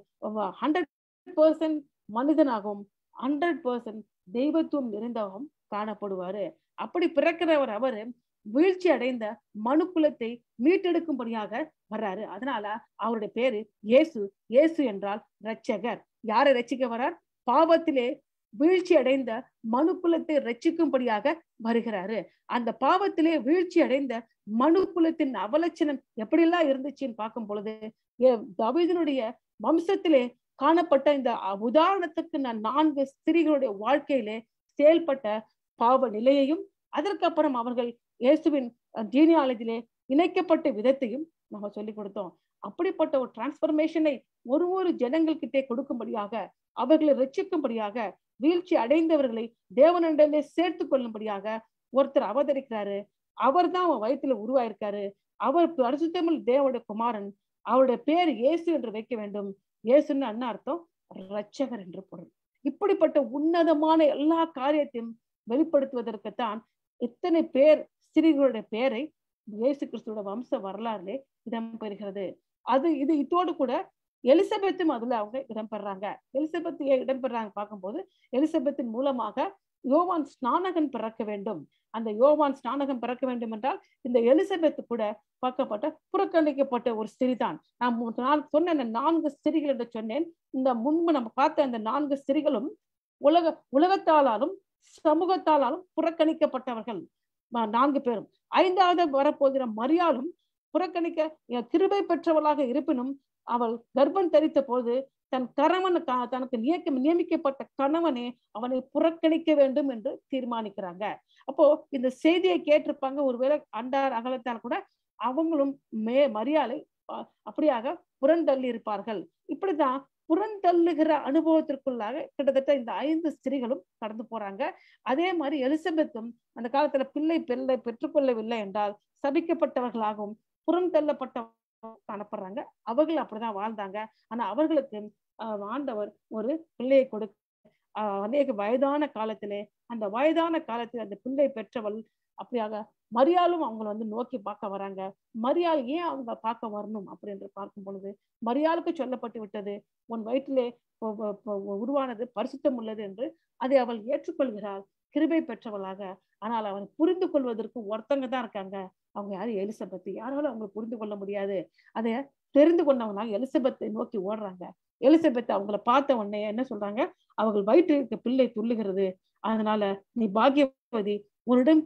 100% மனிதனாகவும் 100% தெய்வத்துவம் நிறைந்தவும் காணப்படுவாரு. அப்படி பிறக்கிறவர் அவரு வீழ்ச்சி அடைந்த மனுக்குலத்தை மீட்டெடுக்கும்படியாக வர்றாரு. அதனால அவருடைய பேரு இயேசு. இயேசு என்றால் இரட்சகர். யாரை ரட்சிக்க வர்றார்? பாவத்திலே வீழ்ச்சி அடைந்த மனுக்குலத்தை ரட்சிக்கும்படியாக வருகிறாரு. அந்த பாவத்திலே வீழ்ச்சி அடைந்த மனுக்குலத்தின் அவலட்சணம் எப்படியெல்லாம் இருந்துச்சுன்னு பார்க்கும் பொழுது, தாவீதினுடைய வம்சத்திலே காணப்பட்ட இந்த உதாரணத்துக்கு நான் 4 ஸ்திரீகளுடைய வாழ்க்கையிலே செயல்பட்ட பாவ நிலையையும், அதற்கப்புறம் அவர்கள் இயேசுவின் ஜீனியாலஜிலே இணைக்கப்பட்ட விதத்தையும் நம்ம சொல்லிக் கொடுத்தோம். அப்படிப்பட்ட ஒரு டிரான்ஸ்பர்மேஷனை ஒரு ஜனங்கள்கிட்டே கொடுக்கும்படியாக, அவர்களை ரட்சிக்கும்படியாக, வீழ்ச்சி அடைந்தவர்களை தேவனிடமே சேர்த்து கொள்ளும்படியாக ஒருத்தர் அவதரிக்கிறாரு. அவர் தான் அவன் வயிற்றுல உருவாயிருக்காரு. அவர் பரிசுத்தமுள்ள தேவனுடைய குமாரன். அவருடைய பேர் இயேசு என்று வைக்க வேண்டும். இயேசுன்னு என்ன அர்த்தம்? இரட்சகர் என்று பொருள். இப்படிப்பட்ட உன்னதமான எல்லா காரியத்தையும் வெளிப்படுத்துவதற்குத்தான் இத்தனை பேர் ஸ்திரீகளுடைய பேரை இயேசு கிறிஸ்துவோட வம்ச வரலாறுலே இடம்பெறுகிறது. இது இதோடு கூட எலிசபெத்தும் அதுல அவங்க இடம்பெறாங்க. எலிசபெத் இடம்பெறாங்க பார்க்கும்போது எலிசபெத்தின் மூலமாக யோவான் ஸ்நானகன் பிறக்க வேண்டும். அந்த யோவான் ஸ்நானகன் பிறக்க வேண்டும் என்றால் இந்த எலிசபெத் கூட பார்க்கப்பட்ட புறக்கணிக்கப்பட்ட ஒரு ஸ்திரீ தான். நான் சொன்ன 4 ஸ்திரீகள் என்று சொன்னேன். இந்த முன்பு நம்ம பார்த்த அந்த 4 ஸ்திரீகளும் உலகத்தாலும் சமூகத்தாலும் புறக்கணிக்கப்பட்டவர்கள் 4 பேரும். 5வது வரப்போகிற மரியாளும் புறக்கணிக்க கிருபை பெற்றவளாக இருப்பினும் அவள் கர்ப்பம் தரித்த போது தன் தனக்கு நியமிக்கப்பட்ட கணவனே அவனை புறக்கணிக்க வேண்டும் என்று தீர்மானிக்கிறாங்க. அப்போ இந்த செய்தியை கேட்டிருப்பாங்க. ஒருவேளை அண்டார் அகலத்தால் கூட அவங்களும் மரியாளை அப்படியாக புறந்தள்ளி இருப்பார்கள். இப்படிதான் புறந்தள்ளுகிற அனுபவத்திற்குள்ளாக கிட்டத்தட்ட இந்த 5 ஸ்திரீகளும் கடந்து போறாங்க. அதே மாதிரி எலிசபெத்தும் அந்த காலத்துல பிள்ளை பெற்றுக்கொள்ளவில்லை என்றால் சபிக்கப்பட்டவர்களாகவும் புறந்தள்ளப்பட்ட காணப்படுறாங்க. அவர்கள் அப்படிதான் வாழ்ந்தாங்க. ஆனா அவர்களுக்கு ஆண்டவர் ஒரு பிள்ளையை கொடுக்க அநேக வயதான காலத்திலே அந்த பிள்ளை பெற்றவள் அப்படியாக மரியாளும் அவங்களை நோக்கி பார்க்க வராங்க. மரியாள் ஏன் அவங்க பார்க்க வரணும் அப்படின்னு பார்க்கும் பொழுது மரியாளுக்கு சொல்லப்பட்டு விட்டது, உன் வயிற்றிலே உருவானது பரிசுத்தம் உள்ளது என்று அதை அவள் ஏற்றுக்கொள்கிறாள் கிருபை பெற்றவளாக. ஆனால் அவன் புரிந்து கொள்வதற்கு ஒருத்தங்க தான் இருக்காங்க. அவங்க யாரு? எலிசபெத். யாராலும் அவங்க புரிந்து கொள்ள முடியாது. அதை தெரிந்து கொண்டவங்களாக எலிசபெத்தை நோக்கி ஓடுறாங்க. எலிசபெத் அவங்கள பார்த்த உடனே என்ன சொல்றாங்க? அவர்கள் வயிற்றிற்கு பிள்ளை துள்ளுகிறது, அதனால நீ பாக்கியவதி, உன்னிடம்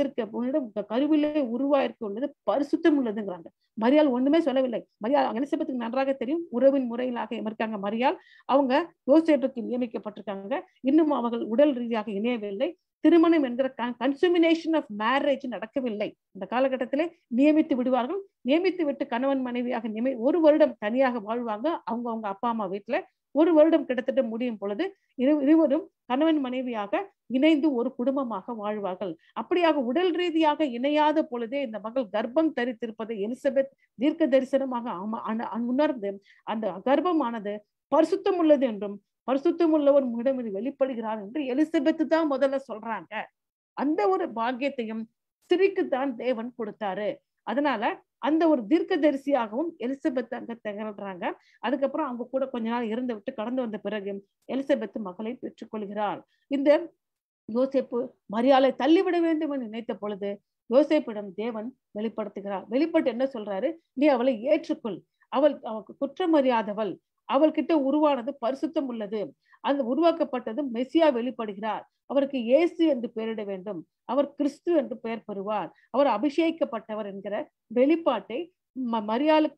கருவிலே உருவாயிருக்கு உள்ளது பரிசுத்தம் உள்ளதுங்கிறாங்க. மரியாள் ஒண்ணுமே சொல்லவில்லை. மரியாள் எலிசபெத்துக்கு நன்றாக தெரியும் உறவின் முறையிலாக இருக்காங்க. மரியாள் அவங்க யோசேப்புக்கு நியமிக்கப்பட்டிருக்காங்க. இன்னும் அவர்கள் உடல் ரீதியாக இணையவில்லை. திருமணம் என்கிற கன்சுமினேஷன் ஆஃப் மேரேஜ் நடக்கவில்லை. இந்த காலகட்டத்திலே நியமித்து விடுவார்கள். நியமித்து விட்டு கணவன் மனைவியாக 1 வருடம் தனியாக வாழ்வாங்க. அவங்க அப்பா அம்மா வீட்டுல 1 வருடம் கிட்டத்தட்ட முடியும் பொழுது இருவரும் கணவன் மனைவியாக இணைந்து ஒரு குடும்பமாக வாழ்வார்கள். அப்படியாக உடல் ரீதியாக இணையாத பொழுதே இந்த மகள் கர்ப்பம் தரித்திருப்பதை எலிசபெத் தீர்க்க தரிசனமாக உணர்ந்து அந்த கர்ப்பமானது பரிசுத்தம் உள்ளது என்றும் பரிசுத்தம் உள்ளவர் உங்களிடம் வெளிப்படுகிறார் என்று எலிசபெத் தான் முதல்ல சொல்றாங்க. அந்த ஒரு பாக்கியத்தையும் ஸ்திரீக்குத்தான் தேவன் கொடுத்தாரு. அதனால அந்த ஒரு தீர்க்க தரிசியாகவும் எலிசபெத் அங்க திகழ்றாங்க. அதுக்கப்புறம் அவங்க கூட கொஞ்ச நாள் இருந்து விட்டு கடந்து வந்த பிறகு எலிசபெத் மகளை பெற்றுக்கொள்கிறார். இந்த யோசேப்பு மரியாளை தள்ளிவிட வேண்டும் என்று நினைத்த பொழுது யோசேப்பிடம் தேவன் வெளிப்படுத்துகிறார். வெளிப்பட்டு என்ன சொல்றாரு? நீ அவளை ஏற்றுக்கொள், அவளுக்கு குற்றமறியாதவள், அவள்கிட்ட உருவானது பரிசுத்தம் உள்ளது, அந்த உருவாக்கப்பட்டது மெசியா வெளிப்படுகிறார், அவருக்கு இயேசு என்று பெயரிட வேண்டும், அவர் கிறிஸ்து என்று பெயர் பெறுவார், அவர் அபிஷேகிக்கப்பட்டவர் என்கிற வெளிப்பாட்டை மரியாளுக்கு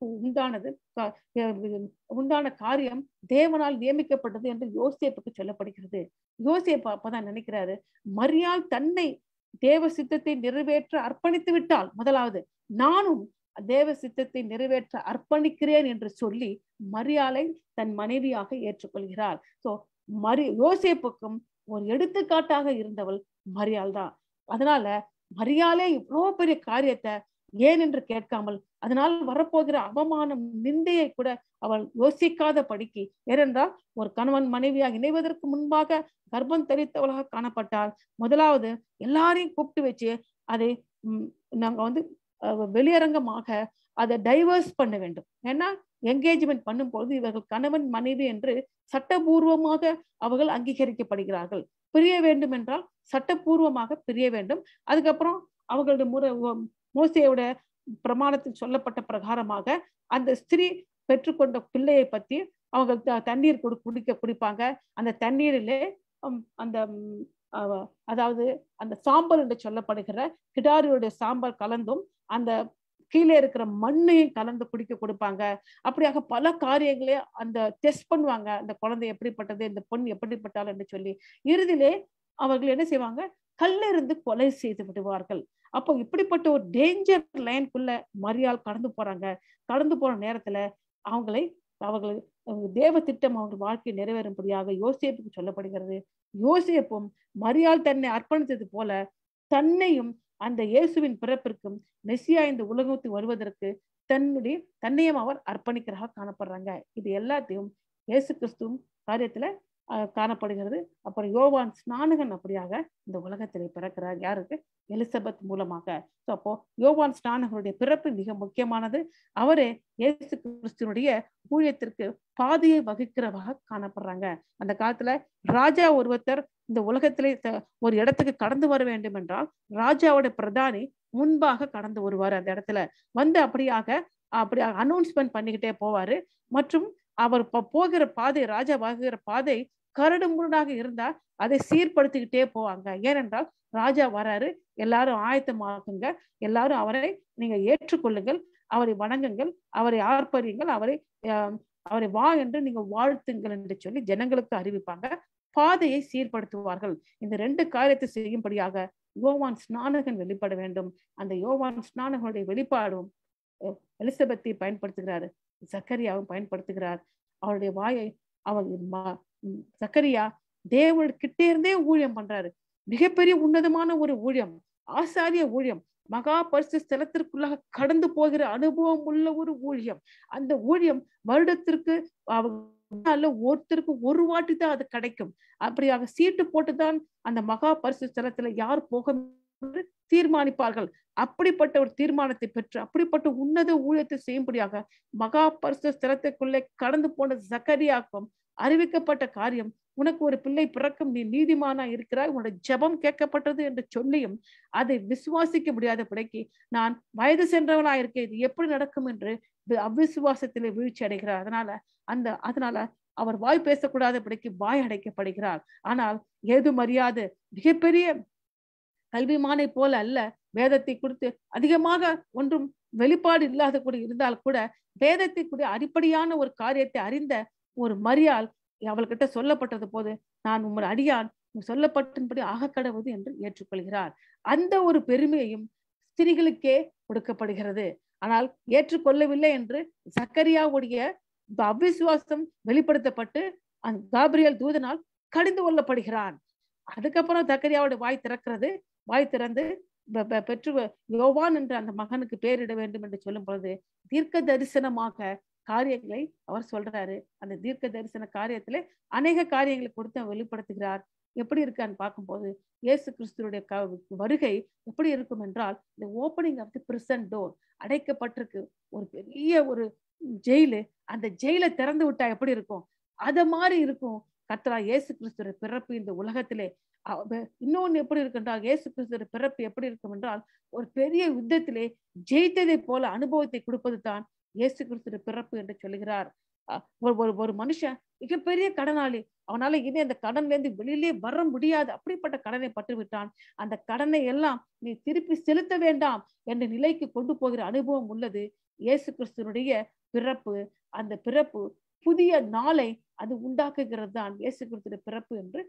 உண்டான காரியம் தேவனால் நியமிக்கப்பட்டது என்று யோசேப்புக்கு சொல்லப்படுகிறது. யோசேப்பு அப்பதான் நினைக்கிறாரு, மரியாள் தன்னை தேவ சித்தத்தை நிறைவேற்ற அர்ப்பணித்து விட்டால் முதலாவது நானும் தேவ சித்தத்தை நிறைவேற்ற அர்ப்பணிக்கிறேன் என்று சொல்லி மரியாளை தன் மனைவியாக ஏற்றுக்கொள்கிறார். சோ யோசேப்புக்கும் ஒரு எடுத்துக்காட்டாக இருந்தவள் மரியாள் தான். அதனால மரியாளே இவ்வளவு பெரிய காரியத்தை ஏன் என்று கேட்காமல் அதனால் வரப்போகிற அவமானம் நிந்தையை கூட அவள் யோசிக்காத படிக்கு, ஏனென்றால் ஒரு கணவன் மனைவியாக இணைவதற்கு முன்பாக கர்ப்பம் தரித்தவளாக காணப்பட்டால் முதலாவது எல்லாரையும் கூப்பிட்டு வச்சு அதை நாங்க வெளியரங்கமாக அதை டைவர்ஸ் பண்ண வேண்டும். ஏன்னா என்கேஜ்மெண்ட் பண்ணும் பொழுது இவர்கள் கணவன் மனைவி என்று சட்டபூர்வமாக அவர்கள் அங்கீகரிக்கப்படுகிறார்கள். பிரிய வேண்டும் என்றால் சட்டபூர்வமாக பிரிய வேண்டும். அதுக்கப்புறம் அவர்களுடைய மோசேயோட பிரமாணத்தில் சொல்லப்பட்ட பிரகாரமாக அந்த ஸ்திரீ பெற்றுக்கொண்ட பிள்ளையை பத்தி அவங்க தண்ணீர் குடிப்பாங்க. அந்த தண்ணீரிலே அந்த அதாவது அந்த சாம்பல் என்று சொல்லப்படுகிற கிடாரியுடைய சாம்பல் கலந்தும் அந்த கீழே இருக்கிற மண்ணையும் கலந்து குடிக்க கொடுப்பாங்க. அப்படியாக பல காரியங்களே அந்த டெஸ்ட் பண்ணுவாங்க, அந்த குழந்தை எப்படிப்பட்டது, இந்த பொண்ணு எப்படிப்பட்டாள் என்று சொல்லி. இறுதியிலே அவர்கள் என்ன செய்வாங்க? கல்லிருந்து கொலை செய்து விடுவார்கள். அப்போ இப்படிப்பட்ட ஒரு டேஞ்சர் லைனுக்குள்ள மரியாள் கடந்து போறாங்க. கடந்து போன நேரத்துல அவர்கள் தேவ திட்டம் அவங்க வாழ்க்கை நிறைவேறும்படியாக யோசேப்புக்கு சொல்லப்படுகிறது. யோசேப்பும் மரியாள் தன்னை அர்ப்பணித்தது போல தன்னையும் அந்த இயேசுவின் பிறப்பிற்கும் மெசியா இந்த உலகத்துக்கு வருவதற்கு தன்னையும் அவர் அர்ப்பணிக்கிறதாக காணப்படுறாங்க. இது எல்லாத்தையும் இயேசு கிறிஸ்துவும் காரியத்துல காணப்படுகிறது. அப்புறம் யோவான் ஸ்நானகன் அப்படியாக இந்த உலகத்திலே பிறக்கிறார். யாருக்கு? எலிசபெத் மூலமாக. அப்போ யோவான் ஸ்நானகனுடைய பிறப்பு மிக முக்கியமானது. அவரே இயேசு கிறிஸ்துவனுடைய ஊழியத்திற்கு பாதையை வகிக்கிறவராக காணப்படுறாங்க. அந்த காலத்துல ராஜா ஒருத்தர் இந்த உலகத்திலே ஒரு இடத்துக்கு கடந்து வர வேண்டும் என்றால் ராஜாவோட பிரதானி முன்பாக கடந்து வருவார். அந்த இடத்துல வந்து அப்படியாக அனௌன்ஸ்மெண்ட் பண்ணிக்கிட்டே போவாரு. மற்றும் அவர் போகிற பாதை, ராஜா வாங்குகிற பாதை கரடு முரடாக இருந்தா அதை சீர்படுத்திக்கிட்டே போவாங்க. ஏனென்றால் ராஜா வராரு, எல்லாரும் ஆயத்தமாக்குங்க, எல்லாரும் அவரை நீங்க ஏற்றுக்கொள்ளுங்கள், அவரை வணங்குங்கள், அவரை ஆர்ப்பரியுங்கள், அவரை வா என்று நீங்க வாழ்த்துங்கள் என்று சொல்லி ஜனங்களுக்கு அறிவிப்பாங்க. பாதையை சீர்படுத்துவார்கள். இந்த 2 காரியத்தை செய்யும்படியாக யோவான் ஸ்நானகன் வெளிப்பட வேண்டும். அந்த யோவான் ஸ்நானகனுடைய வெளிப்பாடும் எலிசபெத்தை பயன்படுத்துகிறாரு, சக்கரியாவும் பயன்படுத்துகிறார். அவருடைய வாயை சக்கரியா தேவன்கிட்டே இருந்தே ஊழியம் பண்றாரு. மிகப்பெரிய உன்னதமான ஒரு ஊழியம், ஆசாரிய ஊழியம், மகா பரிசு ஸ்தலத்திற்குள்ளாக கடந்து போகிற அனுபவம் உள்ள ஒரு ஊழியம். அந்த ஊழியம் வருடத்திற்கு ஒருத்தருக்கு ஒரு வாட்டி தான் அது கிடைக்கும். அப்படியாக சீட்டு போட்டுதான் அந்த மகா பரிசு ஸ்தலத்துல யார் போக தீர்மானிப்பார்கள். அப்படிப்பட்ட ஒரு தீர்மானத்தை பெற்று அப்படிப்பட்ட உன்னத ஊழியத்தை செய்யும்படியாக மகா பரிசு ஸ்தலத்துக்குள்ளே கடந்து போன சக்கரியாக்கும் அறிவிக்கப்பட்ட காரியம், உனக்கு ஒரு பிள்ளை பிறக்கும், நீ நீதிமானா இருக்கிறாய், உன்னோட ஜெபம் கேட்கப்பட்டது என்று சொல்லியும் அதை விசுவாசிக்க முடியாத பிடைக்கு நான் வயது சென்றவனா இருக்கேன், இது எப்படி நடக்கும் என்று அவ்விசுவாசத்திலே வீழ்ச்சி அடைகிறார். அதனால அவர் வாய் பேசக்கூடாத பிடைக்கு வாய் அடைக்கப்படுகிறார். ஆனால் ஏது மரியாதை மிகப்பெரிய கல்விமானை போல அல்ல, வேதத்தை குறித்து அதிகமாக ஒன்றும் வெளிப்பாடு இல்லாத கூட இருந்தால் கூட வேதத்தை கூட அடிப்படையான ஒரு காரியத்தை அறிந்த ஒரு மரியாள் அவள்கிட்ட சொல்லப்பட்டது போது, நான் உங்கள் அடியான் சொல்லப்பட்டபடி ஆக கடவுது என்று ஏற்றுக்கொள்கிறார். அந்த ஒரு பெருமையையும் ஸ்திரீகளுக்கே கொடுக்கப்படுகிறது. ஆனால் ஏற்றுக்கொள்ளவில்லை என்று சக்கரியாவுடைய அவிசுவாசம் வெளிப்படுத்தப்பட்டு அந்த காபிரியல் தூதனால் கடிந்து கொள்ளப்படுகிறான். அதுக்கப்புறம் சக்கரியாவுடைய வாய் திறக்கிறது. வாய் திறந்து பெற்று யோவான் என்று அந்த மகனுக்கு பேரிட வேண்டும் என்று சொல்லும் பொழுது தீர்க்க தரிசனமாக காரியங்களை அவர் சொல்றாரு. அந்த தீர்க்க தரிசன காரியத்திலே அநேக காரியங்களை கொடுத்து வெளிப்படுத்துகிறார். எப்படி இருக்கான்னு பார்க்கும்போது இயேசு கிறிஸ்துடைய வருகை எப்படி இருக்கும் என்றால், இந்த opening of the prison door, அடைக்கப்பட்டிருக்கு ஒரு பெரிய ஒரு ஜெயிலு, அந்த ஜெயிலை திறந்து விட்டா எப்படி இருக்கும், அத மாதிரி இருக்கும் கர்த்தரா இயேசு கிறிஸ்துடைய பிறப்பு இந்த உலகத்திலே. இன்னொன்னு எப்படி இருக்குன்றால், இயேசு கிறிஸ்துடைய பிறப்பு எப்படி இருக்கும் என்றால், ஒரு பெரிய யுத்தத்திலே ஜெயித்ததை போல அனுபவத்தை கொடுப்பது தான் இயேசு கிறிஸ்துடைய பிறப்பு என்று சொல்லுகிறார். ஒரு மனுஷன் மிகப்பெரிய கடனாளி, அவனால இனி அந்த கடன்ல இருந்து வெளியிலே வர முடியாது, அப்படிப்பட்ட கடனை பட்டு விட்டான். அந்த கடனை எல்லாம் நீ திருப்பி செலுத்த வேண்டாம் என்ற நிலைக்கு கொண்டு போகிற அனுபவம் உள்ளது இயேசு கிறிஸ்துனுடைய பிறப்பு. அந்த பிறப்பு புதிய நாளை அது உண்டாக்குகிறது தான் இயேசு கிறிஸ்துடைய பிறப்பு என்று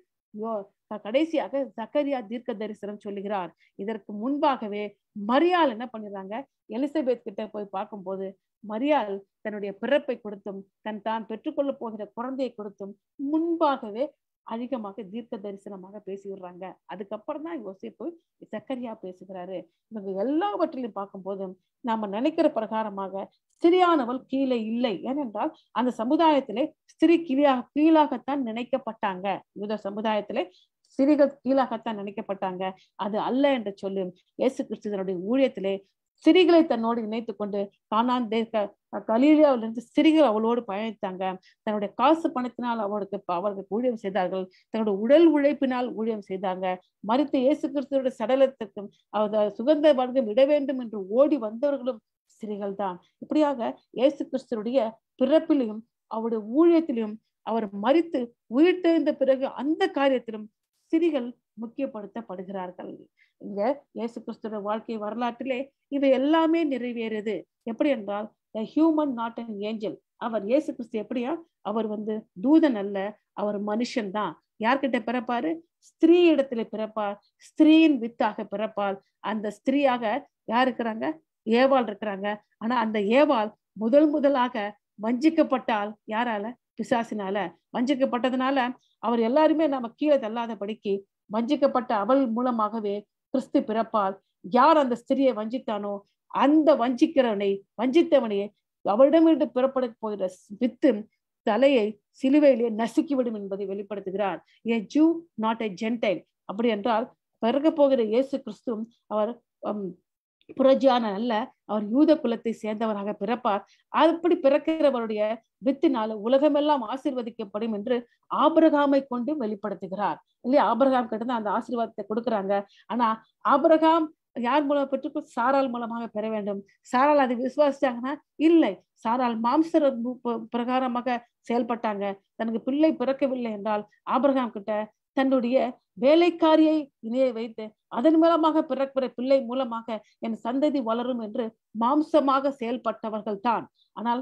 கடைசியாக சக்கரியா தீர்க்க தரிசனம் சொல்லுகிறார். இதற்கு முன்பாகவே மரியாள் என்ன பண்ணிடுறாங்க, எலிசபெத் கிட்ட போய் பார்க்கும்போது மரியாள் தன்னுடைய பிறப்பை கொடுத்தும் தான் பெற்றுக்கொள்ள போகிற குழந்தையை கொடுத்தும் முன்பாகவே அதிகமாக தீர்க்க தரிசனமாக பேசிவிடுறாங்க. அதுக்கப்புறம் தான் யோசிப்பு சக்கரியா பேசுகிறாரு. இவங்க எல்லாவற்றிலையும் பார்க்கும் போதும் நாம நினைக்கிற பிரகாரமாக ஸ்திரியானவள் கீழே இல்லை. ஏனென்றால் அந்த சமுதாயத்திலே ஸ்திரீ கீழாகத்தான் நினைக்கப்பட்டாங்க. யூத சமுதாயத்திலே ஸ்திரீகள் கீழாகத்தான் நினைக்கப்பட்டாங்க. அது அல்ல என்று சொல்லி இயேசு கிறிஸ்துவனுடைய ஊழியத்திலே ஸ்திரீகளை தன்னோடு இணைத்துக் கொண்டு கானான் கலீலியாவிலிருந்து ஸ்திரீகள் அவளோடு பயணித்தாங்க. தன்னுடைய காசு பணத்தினால் அவர்களுக்கு ஊழியம் செய்தார்கள். தன்னுடைய உடல் உழைப்பினால் ஊழியம் செய்தாங்க. மரித்த இயேசு கிறிஸ்துவோட சடலத்திற்கும் சுகந்த வர்க்கம் இட வேண்டும் என்று ஓடி வந்தவர்களும் ஸ்திரீகள் தான். இப்படியாக இயேசு கிறிஸ்துடைய பிறப்பிலையும் அவருடைய ஊழியத்திலும் அவர் மரித்து உயிர் தெழுந்த பிறகு அந்த காரியத்திலும் ஸ்திரீகள் முக்கியப்படுத்தப்படுகிறார்கள். இங்க இயேசு கிறிஸ்துவோட வாழ்க்கை வரலாற்றிலே இவை எல்லாமே நிறைவேறுது. எப்படி என்றால் ஹியூமன் நாட் அன் ஏஞ்சல். அவர் இயேசு கிறிஸ்து எப்படியா, அவர் தூதன் அல்ல, அவர் மனுஷன் தான். யார்கிட்ட பிறப்பாரு? ஸ்திரீ இடத்துல பிறப்பார், ஸ்திரீயின் வித்தாக பிறப்பால். அந்த ஸ்திரீயாக யார் இருக்கிறாங்க? ஏவாள் இருக்கிறாங்க. ஆனா அந்த ஏவாள் முதலாக வஞ்சிக்கப்பட்டால் யாரால? பிசாசினால. வஞ்சிக்கப்பட்டதுனால அவர் எல்லாருமே நம்ம கீழே தள்ளாதபடிக்கு வஞ்சிக்கப்பட்ட அவள் மூலமாகவே கிறிஸ்து பிறப்பால். யார் அந்த ஸ்திரியை வஞ்சித்தானோ அந்த வஞ்சித்தவனையே அவரிடமிருந்து பிறப்பட போகிற வித்து தலையை சிலுவையிலே நசுக்கிவிடும் என்பதை வெளிப்படுத்துகிறார். A Jew, not a Gentile. அப்படி என்றால் பிறக்க போகிற இயேசு கிறிஸ்து அவர் புரஜான அல்ல, அவர் யூத குலத்தை சேர்ந்தவராக பிறப்பார். அப்படி பிறக்கிறவருடைய வித்தினால உலகமெல்லாம் ஆசீர்வதிக்கப்படும் என்று ஆபிரகாமை கொண்டு வெளிப்படுத்துகிறார் இல்லையா? ஆபிரகாம் கிட்ட அந்த ஆசீர்வாதத்தை கொடுக்குறாங்க. ஆனா ஆபிரகாம் யார் மூலம் பெற்று? சாராள் மூலமாக பெற வேண்டும். சாராள் அதை விசுவாசிச்சாங்கன்னா இல்லை. சாராள் மாம்ச பிரகாரமாக செயல்பட்டாங்க. தனக்கு பிள்ளை பிறக்கவில்லை என்றால் ஆபிரகாம் கிட்ட தன்னுடைய வேலைக்காரியை இணைய வைத்து அதன் மூலமாக பிறக்கிற பிள்ளை மூலமாக என் சந்ததி வளரும் என்று மாம்சமாக செயல்பட்டவர்கள் தான். ஆனால்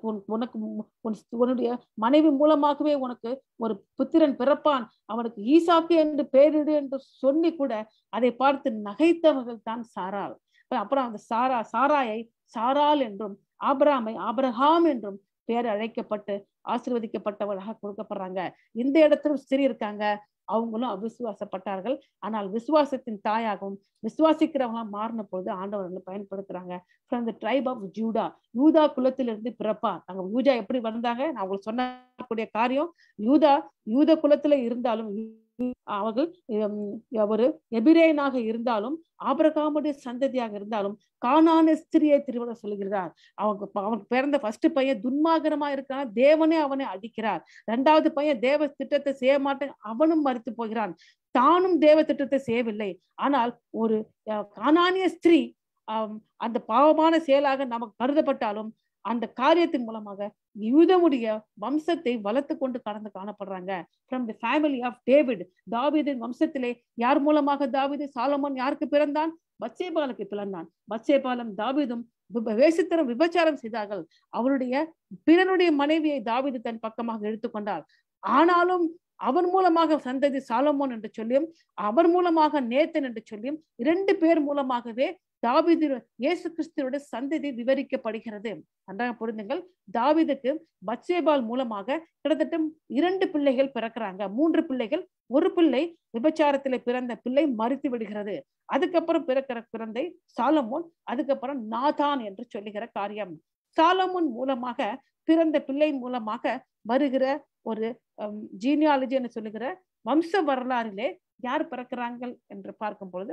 உன்னுடைய மனைவி மூலமாகவே உனக்கு ஒரு புத்திரன் பிறப்பான், அவனுக்கு ஈசாக்கு என்று பெயரிடு என்று சொல்லி கூட அதை பார்த்து நகைத்தவர்கள் தான் சாராள். அப்புறம் அந்த சாராயை சாராள் என்றும் ஆபிரகாமை ஆபிரகாம் என்றும் பெயர் அழைக்கப்பட்டு ஆசீர்வதிக்கப்பட்டவர்களாக கொடுக்கப்படுறாங்க. இந்த இடத்திலும் ஸ்திரீ இருக்காங்க, அவங்களும் அவிசுவாசப்பட்டார்கள். ஆனால் விசுவாசத்தின் தாயாகவும் விசுவாசிக்கிறவங்களாம் மாறின பொழுது ஆண்டவர்களை பயன்படுத்துறாங்க. From the tribe of Judah, யூதா குலத்திலிருந்து பிறப்பார். நாங்க யூதா எப்படி வந்தாங்க நான் உங்களுக்கு சொன்னக்கூடிய காரியம், யூத குலத்துல இருந்தாலும் அவர்கள் ஒரு எபிரேயனாக இருந்தாலும் ஆபிரகாமுடைய சந்ததியாக இருந்தாலும் கானான ஸ்திரியை திருமணம் சொல்லுகிறார். அவனுக்கு பிறந்த ஃபர்ஸ்ட் பையன் துன்மார்க்கமா இருக்கிறான், தேவனே அவனை அடிக்கிறார். 2வது பையன் தேவ திட்டத்தை செய்ய மாட்டேன், அவனும் மரித்து போகிறான். தானும் தேவ திட்டத்தை செய்யவில்லை. ஆனால் ஒரு கானானிய ஸ்திரீ அந்த பாவமான செயலாக நமக்கு கருதப்பட்டாலும் அந்த காரியத்தின் மூலமாக யூதமுடைய வம்சத்தை வளர்த்து கொண்டு கடந்து காணப்படுறாங்க. From the family of David, தாவீதின் வம்சத்திலே யார் மூலமாக தாவீது? சாலமோன் யாருக்கு பிறந்தான்? பத்சேபாலுக்கு பிறந்தான். பத்சேபாலும் தாவீதும் வேசித்தனம் விபச்சாரம் செய்தார்கள். அவருடைய பிறனுடைய மனைவியை தாவீது தன் பக்கமாக எடுத்துக்கொண்டார். ஆனாலும் அவன் மூலமாக சந்ததி சாலமோன் என்று சொல்லியும் அவர் மூலமாக நேத்தன் என்று சொல்லியும் 2 பேர் மூலமாகவே தாவீது இயேசு கிறிஸ்துவோட சந்ததி விவரிக்கப்படுகிறது. நன்றாக புரிந்துங்கள். தாவீதுக்கு பத்சேபால் மூலமாக கிட்டத்தட்ட 2 பிள்ளைகள் பிறக்கிறாங்க. 3 பிள்ளைகள். ஒரு பிள்ளை விபச்சாரத்திலே பிறந்த பிள்ளை மரித்து விடுகிறது. அதுக்கப்புறம் பிறக்கிற பிறந்தை சாலமோன், அதுக்கப்புறம் நாதான் என்று சொல்லுகிற காரியம். சாலமோன் மூலமாக பிறந்த பிள்ளை மூலமாக வருகிற ஒரு ஜீனியாலஜி என்று சொல்லுகிற வம்ச வரலாறிலே யார் பிறக்கிறாங்க என்று பார்க்கும் பொழுது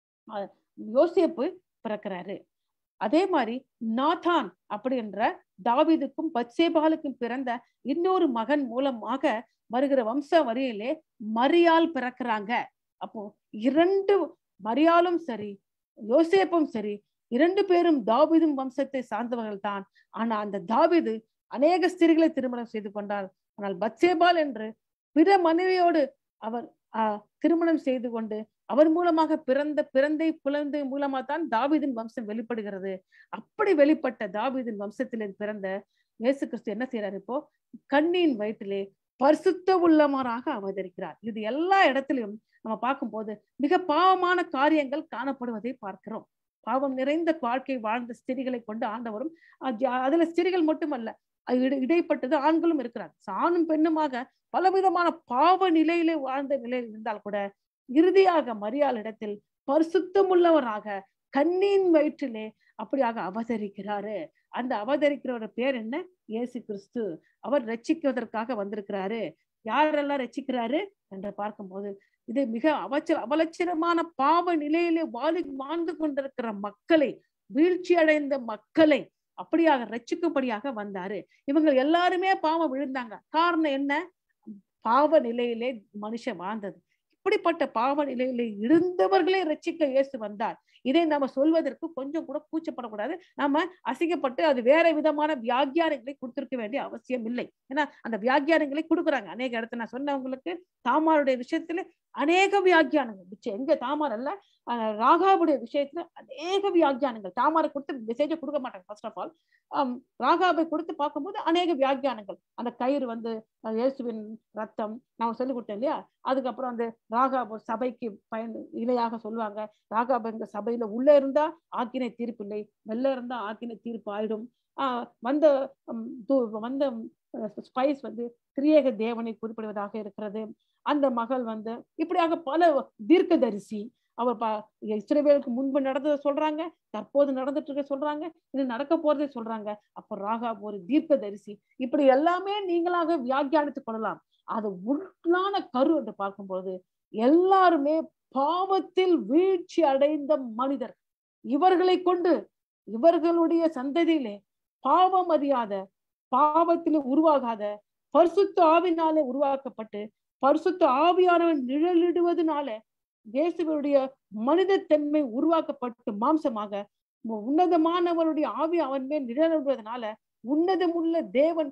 யோசேப்பு பிறக்கிறாரு. அதே மாதிரி நாதான் அப்படி என்ற தாவீதுக்கும் பத்சேபாலுக்கும் பிறந்த இன்னொரு மகன் மூலமாக வருகிற வம்ச வரியிலே மரியாள் பிறக்கிறாங்க. அப்போ 2 மரியாளும் சரி யோசேப்பும் சரி 2 பேரும் தாவீதும் வம்சத்தை சார்ந்தவர்கள் தான். ஆனா அந்த தாவீது அநேக ஸ்திரீகளை திருமணம் செய்து கொண்டார். ஆனால் பத்சேபால் என்று பிற மனைவியோடு அவர் திருமணம் செய்து கொண்டு அவர் மூலமாக பிறந்தை குழந்தை மூலமா தான் தாவீதின் வம்சம் வெளிப்படுகிறது. அப்படி வெளிப்பட்ட தாவீதின் வம்சத்திலே பிறந்த இயேசு கிறிஸ்து என்ன செய்யறாரு? இப்போ கண்ணியின் வயிற்றிலே பரிசுத்த உள்ளவராக அவதரிக்கிறார். இது எல்லா இடத்திலும் நம்ம பார்க்கும் போது மிக பாவமான காரியங்கள் காணப்படுவதை பார்க்கிறோம். பாவம் நிறைந்த வாழ்க்கை வாழ்ந்த ஸ்திரீகளை கொண்டு ஆண்டவரும் அதுல ஸ்திரீகள் மட்டுமல்ல, இடைப்பட்டது ஆண்களும் இருக்கிறார். ஆணும் பெண்ணுமாக பலவிதமான பாவ நிலையிலே வாழ்ந்த நிலையில் இருந்தால் கூட இறுதியாக மரியாள் இடத்தில் பரிசுத்தம் உள்ளவராக கண்ணியின் வயிற்றிலே அப்படியாக அவதரிக்கிறாரு. அந்த அவதரிக்கிறவர பேர் என்ன? இயேசு கிறிஸ்து. அவர் ரட்சிக்குவதற்காக வந்திருக்கிறாரு. யாரெல்லாம் ரட்சிக்கிறாரு என்று பார்க்கும்போது இது மிக அவலட்சணமான பாவ நிலையிலே வாழ்ந்து கொண்டிருக்கிற மக்களை, வீழ்ச்சி அடைந்த மக்களை அப்படியாக ரட்சிக்கும்படியாக வந்தாரு. இவங்க எல்லாருமே பாவம் விழுந்தாங்க. காரணம் என்ன? பாவ நிலையிலே மனுஷன் வாழ்ந்தது. இப்படிப்பட்ட பாவ நிலையிலே இருந்தவர்களே ரட்சிக்க இயேசு வந்தார். இதை நம்ம சொல்வதற்கு கொஞ்சம் கூட கூச்சப்படக்கூடாது. நம்ம அசிங்கப்பட்டு அது வேற விதமான வியாக்கியானங்களை கொடுத்திருக்க வேண்டிய அவசியம் இல்லை. ஏன்னா அந்த வியாக்கியானங்களை கொடுக்குறாங்க அநேக இடத்துல. நான் சொன்னவங்களுக்கு தாமாருடைய விஷயத்துல அநேக வியாக்கியானங்கள், எங்க தாமார் அல்ல ராகாபுடைய விஷயத்துல அநேக வியாக்கியானங்கள். தாமாரை கொடுத்து மெசேஜை கொடுக்க மாட்டாங்க. ஃபர்ஸ்ட் ஆஃப் ஆல் ராகாபை கொடுத்து பார்க்கும்போது அநேக வியாக்கியானங்கள். அந்த கயிறு இயேசுவின் ரத்தம் நான் சொல்லி கொடுத்தேன் இல்லையா? அதுக்கப்புறம் அந்த ராகாபு சபைக்கு இணையாக சொல்லுவாங்க. ராகாபு இந்த சபையில உள்ள இருந்தா ஆக்கினை தீர்ப்பு இல்லை, வெளில இருந்தா ஆக்கினை தீர்ப்பு ஆயிடும். வந்த ஸ்பைஸ் திரியேக தேவனை குறிப்பிடுவதாக இருக்கிறது. அந்த மகள் இப்படியாக பல தீர்க்கதரிசி, அவர் இஸ்ரவேலுக்கு முன்பு நடந்ததை சொல்றாங்க, தற்போது நடந்துட்டு இருக்க சொல்றாங்க, இன்னும் நடக்க போறதை சொல்றாங்க. அப்ப ராகாப் ஒரு தீர்க்க தரிசி. இப்படி எல்லாமே நீங்களாக வியாக்கியானித்துக் கொள்ளலாம். அது உள்ளான கரு என்று பார்க்கும்போது எல்லாருமே பாவத்தில் வீழ்ச்சி அடைந்த மனிதர். இவர்களை கொண்டு இவர்களுடைய சந்ததியிலே பாவம் அறியாத, பாவத்திலே உருவாகாத, பரிசுத்த ஆவினாலே உருவாக்கப்பட்டு பரிசுத்த ஆவியானவன் நிழலிடுவதனால இயேசுவுடைய மனித தன்மை உருவாக்கப்பட்டு மாம்சமாக உன்னதமானவருடைய ஆவி அவன் மேல் நிழலிடுவதனால உன்னதமுள்ள தேவன்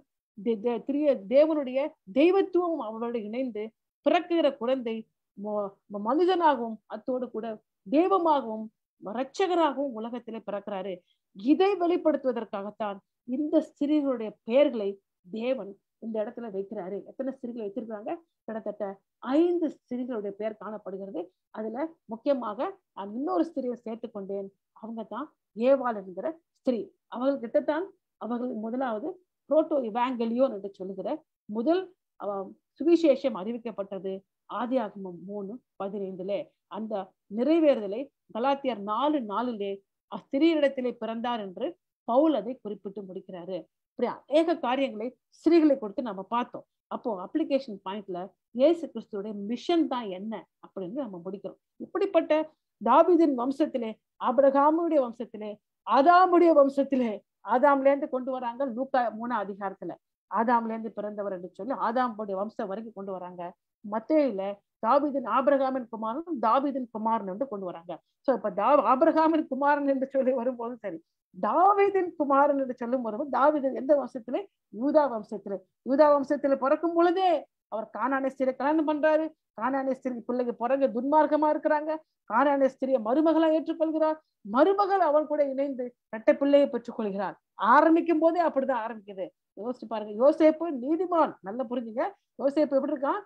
தேவனுடைய தெய்வத்துவம் அவரோடு இணைந்து பிறக்குகிற குழந்தை மனிதனாகவும் அத்தோடு கூட தெய்வமாகவும் இரட்சகராகவும் உலகத்திலே பிறக்கிறாரு. இதை வெளிப்படுத்துவதற்காகத்தான் இந்த ஸ்திரீகளுடைய பெயர்களை தேவன் இந்த இடத்துல வைக்கிறாரு. எத்தனை ஸ்திரீகளை வைத்திருக்கிறாங்க? கிட்டத்தட்ட 5 ஸ்திரீகளுடைய பெயர் காணப்படுகிறது. அதுல முக்கியமாக நான் இன்னொரு ஸ்திரியை சேர்த்துக் கொண்டேன். அவங்க தான் ஏவாள் என்கிற ஸ்திரீ. அவர்கள்கிட்டத்தான் அவர்கள் முதலாவது புரோட்டோ இவாங்கலியோன் என்று சொல்லுகிற முதல் சுவிசேஷம் அறிவிக்கப்பட்டது. ஆதியாகமம் 3:15 அந்த நிறைவேறுதலை கலாத்தியர் 4:4 அஸ்திரீரிடத்திலே பிறந்தார் என்று பவுல் அதை குறிப்பிட்டு முடிக்கிறாரு. இப்படி அநேக காரியங்களை ஸ்திரீகளை கொடுத்து நம்ம பார்த்தோம். அப்போ அப்ளிகேஷன் பாயிண்ட்ல இயேசு கிறிஸ்துவோட மிஷன் தான் என்ன அப்படின்னு நம்ம முடிக்கிறோம். இப்படிப்பட்ட தாவீதின் வம்சத்திலே, ஆபிரகாமுடைய வம்சத்திலே, ஆதாமுடைய வம்சத்திலே, ஆதாம்ல இருந்து கொண்டு வராங்க. லூக்கா 3 ஆதாம்ல இருந்து பிறந்தவர் என்று சொல்லி ஆதாமுடைய வம்சம் வரைக்கும் கொண்டு வராங்க. மத்தேயுல தாவீதின் ஆபிரகாமின் குமாரன் தாவீதின் குமாரன் என்று கொண்டு வராங்க. சோ இப்ப ஆபிரகாமின் குமாரன் என்று சொல்லி வரும்போது சரி, தாவீதின் குமாரன் என்று சொல்லும் போது தாவீது எந்த வம்சத்திலே? யூதா வம்சத்திலே. யூதா வம்சத்திலே பிறக்கும் பொழுதே அவர் கானானிய ஸ்திரியை கல்யாணம் பண்றாரு. கானானிய ஸ்திரி பிள்ளைக்கு பிறகு துன்மார்க்கமா இருக்கிறாங்க. கானானிய ஸ்திரியை மருமகளா ஏற்றுக்கொள்கிறார். மருமகள் அவள் கூட இணைந்து இரட்டை பிள்ளையை பெற்றுக் கொள்கிறார். ஆரம்பிக்கும் போதே அப்படிதான் ஆரம்பிக்குது. யோசிச்சு பாருங்க. யோசேப்பு நீதிமான். நல்லா புரிஞ்சுங்க. யோசேப்பு எப்படி இருக்கான்?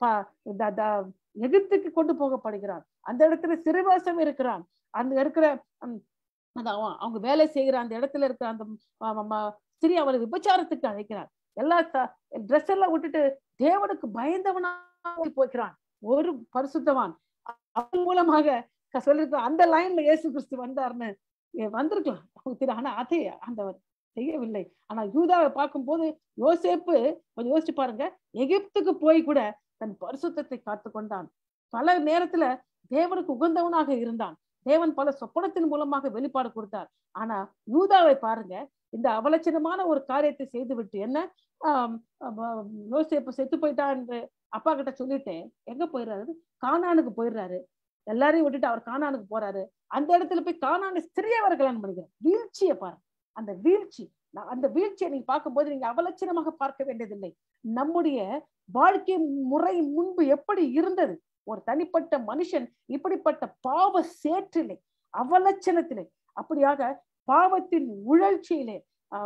எகிப்துக்கு கொண்டு போகப்படுகிறான். அந்த இடத்துல சிறைவாசம் இருக்கிறான். அந்த இருக்கிற அவங்க வேலை செய்கிற அந்த இடத்துல இருக்கிற அந்த ஸ்திரீ அவரை விபச்சாரத்துக்கு அழைக்கிறார். எல்லா ட்ரெஸ் எல்லாம் விட்டுட்டு தேவனுக்கு பயந்தவனா போகிறான். ஒரு பரிசுத்தவான் அவன் மூலமாக சொல்லிருக்க அந்த லைன்ல இயேசு கிறிஸ்து வந்தார்னு வந்திருக்கலாம் அவங்க தெரியும். ஆனா அதை ஆண்டவர் செய்யவில்லை. ஆனா யூதாவை பார்க்கும் போது யோசேப்பு கொஞ்சம் யோசிச்சு பாருங்க. எகிப்துக்கு போய் கூட தன் பரிசுத்தத்தை காத்து கொண்டான். பல நேரத்துல தேவனுக்கு உகந்தவனாக இருந்தான். தேவன் பல சொப்பனத்தின் மூலமாக வெளிப்பாடு கொடுத்தார். ஆனா யூதாவை பாருங்க, இந்த அவலட்சணமான ஒரு காரியத்தை செய்து விட்டு என்ன யோசேப்பு செத்து போயிட்டான் என்று அப்பா கிட்ட சொல்லிட்டேன். எங்க போயிடுறாரு? கானானுக்கு போயிடுறாரு. எல்லாரையும் விட்டுட்டு அவர் கானானுக்கு போறாரு. அந்த இடத்துல போய் கானான ஸ்திரியை அவர் கல்யாணம் பண்ணிக்கிறார். வீழ்ச்சியை பாருங்க. அந்த வீழ்ச்சியை நீங்க பார்க்கும்போது நீங்க அவலட்சணமாக பார்க்க வேண்டியதில்லை. நம்முடைய வாழ்க்கை முறை முன்பு எப்படி இருந்தது? ஒரு தனிப்பட்ட மனுஷன் இப்படிப்பட்ட பாவ சேற்றிலே, அவலட்சணத்திலே, அப்படியாக பாவத்தின் உழற்சியிலே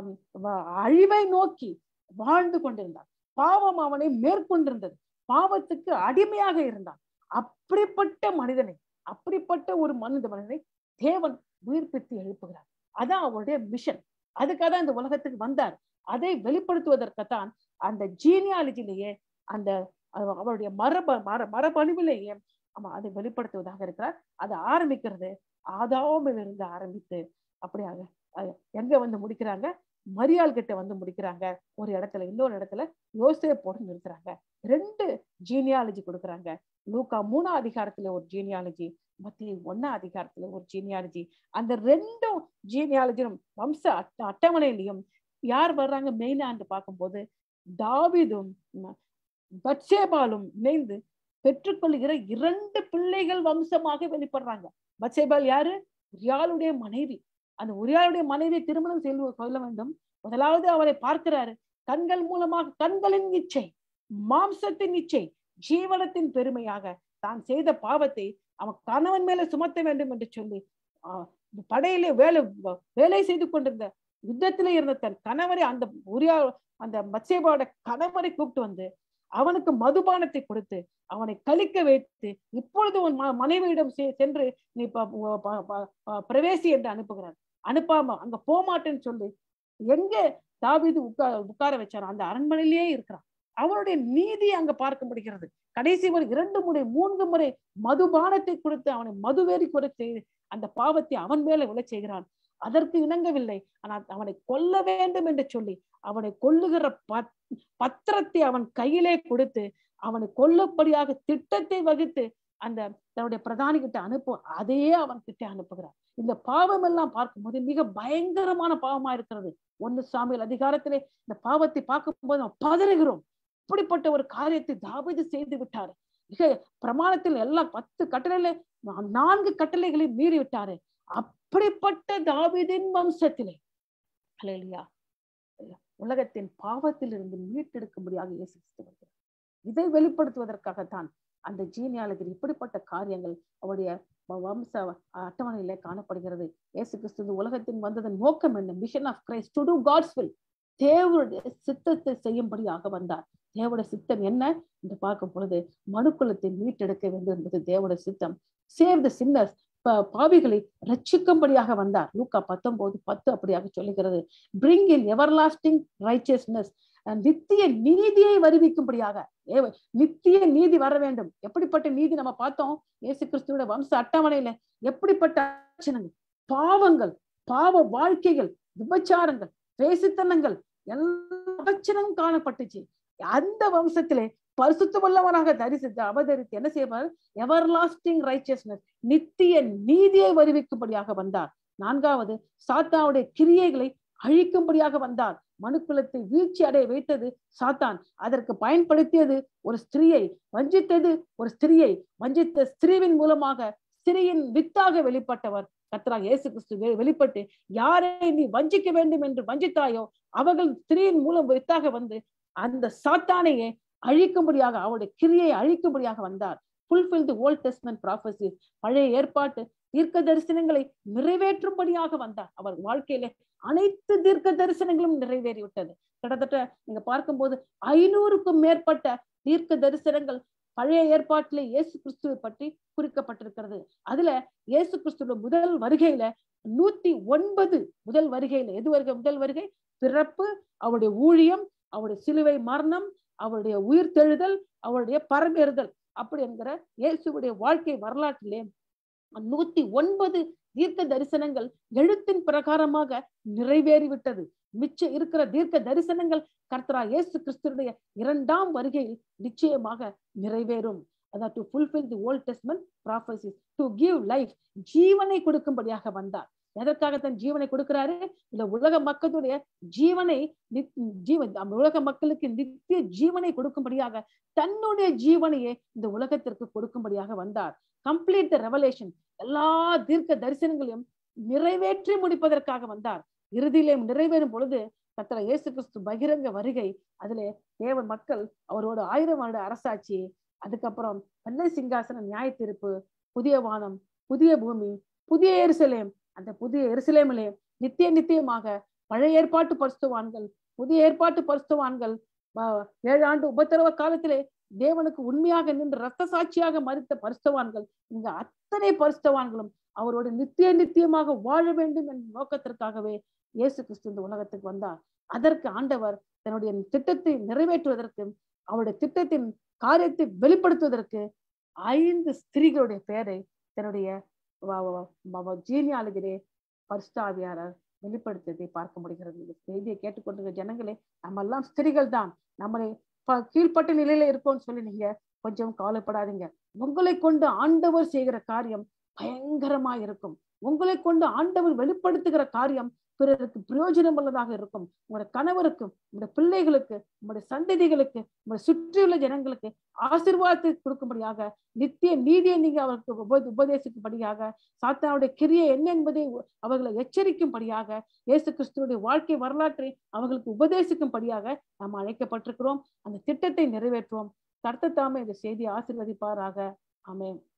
அழிவை நோக்கி வாழ்ந்து கொண்டிருந்தான். பாவம் அவனை மேற்கொண்டிருந்தது. பாவத்துக்கு அடிமையாக இருந்தான். அப்படிப்பட்ட மனிதனை, அப்படிப்பட்ட ஒரு மனிதனை தேவன் உயிர்ப்பித்து எழுப்புகிறார். அதான் அவருடைய மிஷன். அதுக்காக தான் இந்த உலகத்துக்கு வந்தார். அதை வெளிப்படுத்துவதற்குத்தான் அந்த ஜீனியாலஜிலேயே அந்த அவருடைய மரபணுவிலேயே அதை வெளிப்படுத்துவதாக இருக்கிறார். அதை ஆரம்பிக்கிறது ஆதாமிலிருந்து ஆரம்பித்து அப்படியாக எங்க வந்து முடிக்கிறாங்க? மரியாள் கிட்ட வந்து முடிக்கிறாங்க. ஒரு இடத்துல, இன்னொரு இடத்துல யோசேப்போடு நிறுத்துறாங்க. 2 ஜீனியாலஜி கொடுக்குறாங்க. லூக்கா 3 ஒரு ஜீனியாலஜி, மத்திய 1 ஒரு ஜீனியாலஜி. அந்த 2 ஜீனியாலஜியும் வம்ச அட்டவணையிலையும் யார் வர்றாங்க மெயினா பார்க்கும்போது தாவீதும் பத்சேபாலும் இணைந்து பெற்றுக்கொள்கிற 2 பிள்ளைகள் வம்சமாக வெளிப்படுறாங்க. பத்சேபால் யாரு? உரியாளுடைய மனைவி. அந்த உரியாளுடைய மனைவியை திருமணம் கொள்ள வேண்டும். முதலாவது அவரை பார்க்கிறாரு. கண்கள் மூலமாக, கண்களின் இச்சை, மாம்சத்தின் இச்சை, ஜீவனத்தின் பெருமையாக தான் செய்த பாவத்தை அவன் கணவன் மேல சுமத்த வேண்டும் என்று சொல்லி படையிலே வேலை செய்து கொண்டிருந்த யுத்தத்திலே இருந்த தன் கணவரை அந்த பத்சேபாவோட கணவரை கூப்பிட்டு வந்து அவனுக்கு மதுபானத்தை கொடுத்து அவனை கழிக்க வைத்து இப்பொழுது உன் மனைவியிடம் சென்று நீ பிரவேசி என்று அனுப்புகிறார். அனுப்பாம அங்க போமாட்டேன்னு சொல்லி எங்க தாவீது உட்கார வச்சாரோ அந்த அரண்மனையிலேயே இருக்கிறான். அவருடைய நீதி அங்க பார்க்க முடிகிறது. கடைசி ஒரு 2 முறை 3 முறை மதுபானத்தை கொடுத்து அவனை மதுவேறி கூட செய்து அந்த பாவத்தை அவன் மேல விழ செய்கிறான். அதற்கு இணங்கவில்லை. ஆனால் அவனை கொல்ல வேண்டும் என்று சொல்லி அவனை கொல்லுகிற பத்திரத்தை அவன் கையிலே கொடுத்து அவனை கொல்லும்படியாக திட்டத்தை வகுத்து அந்த தன்னுடைய பிரதானி கிட்ட அதே அவன் கிட்ட அனுப்புகிறான். இந்த பாவம் எல்லாம் பார்க்கும்போது மிக பயங்கரமான பாவமா இருக்கிறது. 1 சாமுவேல் அதிகாரத்திலே இந்த பாவத்தை பார்க்கும்போது நாம் பதறுகிறோம். இப்படிப்பட்ட ஒரு காரியத்தை தாவீது செய்து விட்டாரு. மிக பிரமாணத்தில் எல்லாம் 10 கட்டளையில 4 கட்டளைகளை மீறி விட்டாரு. அப்படிப்பட்ட தாவீதின் வம்சத்திலே அல்லேலூயா உலகத்தின் பாவத்தில் இருந்து மீட்டெடுக்கும்படியாக இயேசு கிறிஸ்து வருகிறார். இதை வெளிப்படுத்துவதற்காகத்தான் அந்த ஜீனியாலஜி இப்படிப்பட்ட காரியங்கள் அவருடைய வம்ச அட்டவணையிலே காணப்படுகிறது. இயேசு கிறிஸ்து உலகத்தின் வந்ததன் நோக்கம் என்ன? Mission of Christ to do God's will. தேவனுடைய சித்தத்தை செய்யும்படியாக வந்தார். தேவனுடைய சித்தம் என்ன என்று பார்க்கும் பொழுது மனுக்குலத்தை மீட்டெடுக்க வேண்டும் என்பது தேவனுடைய சித்தம். சேவ் தி சின்னர்ஸ், பாவிகளை ரட்சிக்கும்படியாக வந்தார். லூக்கா 19:10 அப்படியாக சொல்லுகிறது. பிரிங் இன் எவர்லாஸ்டிங் ரைச்சியஸ்னஸ், நித்திய நீதியை வருவிக்கும்படியாக. நித்திய நீதி வர வேண்டும். எப்படிப்பட்ட நீதி நம்ம பார்த்தோம் இயேசு கிறிஸ்துவோட வம்ச அட்டவணையில. எப்படிப்பட்ட பாவங்கள், பாவ வாழ்க்கைகள், விபச்சாரங்கள், பேசித்தனங்கள் எல்லாம் காணப்பட்டுச்சு. அந்த வம்சத்திலே பரிசுத்தமுள்ளவனாக தரிசித்து அவதரித்து என்ன செய்வார்? எவர்லாஸ்டிங் ரைச்சியஸ்னஸ், நித்திய நீதியை வருவிக்கும்படியாக வந்தார். 4வது சாத்தானுடைய கிரியைகளை அழிக்கும்படியாக வந்தார். மனுக்குலத்தை வீழ்ச்சி அடைய வைத்தது சாத்தான். அதற்கு பயன்படுத்தியது ஒரு ஸ்திரீயை வஞ்சித்தது. ஒரு ஸ்திரீயை வஞ்சித்த ஸ்திரீவின் மூலமாக ஸ்திரீயின் வித்தாக வெளிப்பட்டவர் கர்த்தராகிய இயேசு கிறிஸ்து வெளிப்பட்டு யாரை நீ வஞ்சிக்க வேண்டும் என்று வஞ்சித்தாயோ அவர்கள் ஸ்திரீயின் மூலம் வித்தாக வந்து அந்த சாத்தானையே அழிக்கும்படியாக, அவருடைய கிரியை அழிக்கும்படியாக வந்தார். fulfill the Old Testament prophecies, பழைய ஏற்பாட்டு தீர்க்க தரிசனங்களை நிறைவேற்றும்படியாக வந்தார். அவர் வாழ்க்கையில அனைத்து தீர்க்க தரிசனங்களும் நிறைவேறிவிட்டது. கிட்டத்தட்ட நீங்க பார்க்கும்போது 500க்கும் மேற்பட்ட தீர்க்க தரிசனங்கள் பழைய ஏற்பாட்டிலே இயேசு கிறிஸ்துவை பற்றி குறிக்கப்பட்டிருக்கிறது. அதுல இயேசு கிறிஸ்துவ முதல் வருகையில 109 முதல் வருகையில எது வருகை? முதல் வருகை பிறப்பு, அவருடைய ஊழியம், அவருடைய சிலுவை மரணம், அவருடைய உயிர் தெழுதல், அவருடைய பரமேறுதல் அப்படி என்கிற இயேசுடைய வாழ்க்கை வரலாற்றிலே 109 தீர்க்க தரிசனங்கள் எழுத்தின் பிரகாரமாக நிறைவேறிவிட்டது. மிச்சம் இருக்கிற தீர்க்க தரிசனங்கள் கர்த்தராகிய இயேசு கிறிஸ்துவுடைய 2ஆம் வருகையில் நிச்சயமாக நிறைவேறும். அதாவது to fulfill the Old Testament prophecies, to give life, ஜீவனை கொடுக்கும்படியாக வந்தார். எதற்காகத்தான் ஜீவனை கொடுக்கிறாரு? இந்த உலக மக்களுடைய ஜீவனை உலக மக்களுக்கு நித்திய ஜீவனை கொடுக்கும்படியாக தன்னுடைய ஜீவனையே இந்த உலகத்திற்கு கொடுக்கும்படியாக வந்தார். கம்ப்ளீட் தி ரெவலேஷன், எல்லா தீர்க்க தரிசனங்களையும் நிறைவேற்றி முடிப்பதற்காக வந்தார். இறுதியிலே நிறைவேறும் பொழுது கர்த்தர் இயேசு கிறிஸ்து பகிரங்க வருகை, அதிலே தேவன் மக்கள் அவரோட 1000 வருட அரசாட்சி, அதுக்கப்புறம் வெள்ளை சிங்காசனம், நியாய தீர்ப்பு, புதிய வானம், புதிய பூமி, புதிய எருசலேம். அந்த புதிய எருசலேமிலே நித்தியமாக பழைய ஏற்பாட்டு பரிசுத்தவான்கள், புதிய ஏற்பாட்டு பரிசுத்தவான்கள் 7 ஆண்டு உபத்திரவ காலத்திலே தேவனுக்கு உண்மையாக நின்று இரத்த சாட்சியாக மரித்த பரிசுத்தவான்கள், இங்க அத்தனை பரிசுத்தவான்களும் அவரோட நித்தியமாக வாழ வேண்டும் என்ற நோக்கத்திற்காகவே இயேசு கிறிஸ்து இந்த உலகத்துக்கு வந்தார். அதற்கு ஆண்டவர் தன்னுடைய திட்டத்தை நிறைவேற்றுவதற்கு, அவருடைய திட்டத்தின் காரியத்தை வெளிப்படுத்துவதற்கு 5 ஸ்திரீகளுடைய பெயரை தன்னுடைய ஜீனியாலஜிலே பரிசுத்த ஆவியானவர் வெளிப்படுத்தியதை பார்க்க முடிகிறது. இந்த செய்தியை கேட்டுக்கொண்டிருக்கிற ஜனங்களே, நம்ம எல்லாம் ஸ்திரீகள் தான். நம்மளை கீழ்ப்பட்ட நிலையில இருக்கோம்னு சொல்லி நீங்க கொஞ்சம் கவலைப்படாதீங்க. உங்களை கொண்டு ஆண்டவர் செய்கிற காரியம் பயங்கரமா இருக்கும். உங்களை கொண்டு ஆண்டவர் வெளிப்படுத்துகிற காரியம் பிறருக்கு பிரயோஜனம் உள்ளதாக இருக்கும். உங்களுடைய கணவருக்கு, உங்களுடைய பிள்ளைகளுக்கு, உங்களுடைய சந்ததிகளுக்கு, உங்களுடைய சுற்றியுள்ள ஜனங்களுக்கு ஆசீர்வாதத்தை கொடுக்கும்படியாக, நித்திய நீதியை நீங்க அவருக்கு உபதேசிக்கும்படியாக, சாத்தானுடைய கிரியை என்ன என்பதை அவர்களை எச்சரிக்கும்படியாக, இயேசு கிறிஸ்துவுடைய வாழ்க்கை வரலாற்றை அவர்களுக்கு உபதேசிக்கும்படியாக நாம் அழைக்கப்பட்டிருக்கிறோம். அந்த திட்டத்தை நிறைவேற்றுவோம். கர்த்தர் தாமே இந்த செய்தியை ஆசீர்வதிப்பாராக. ஆமென்.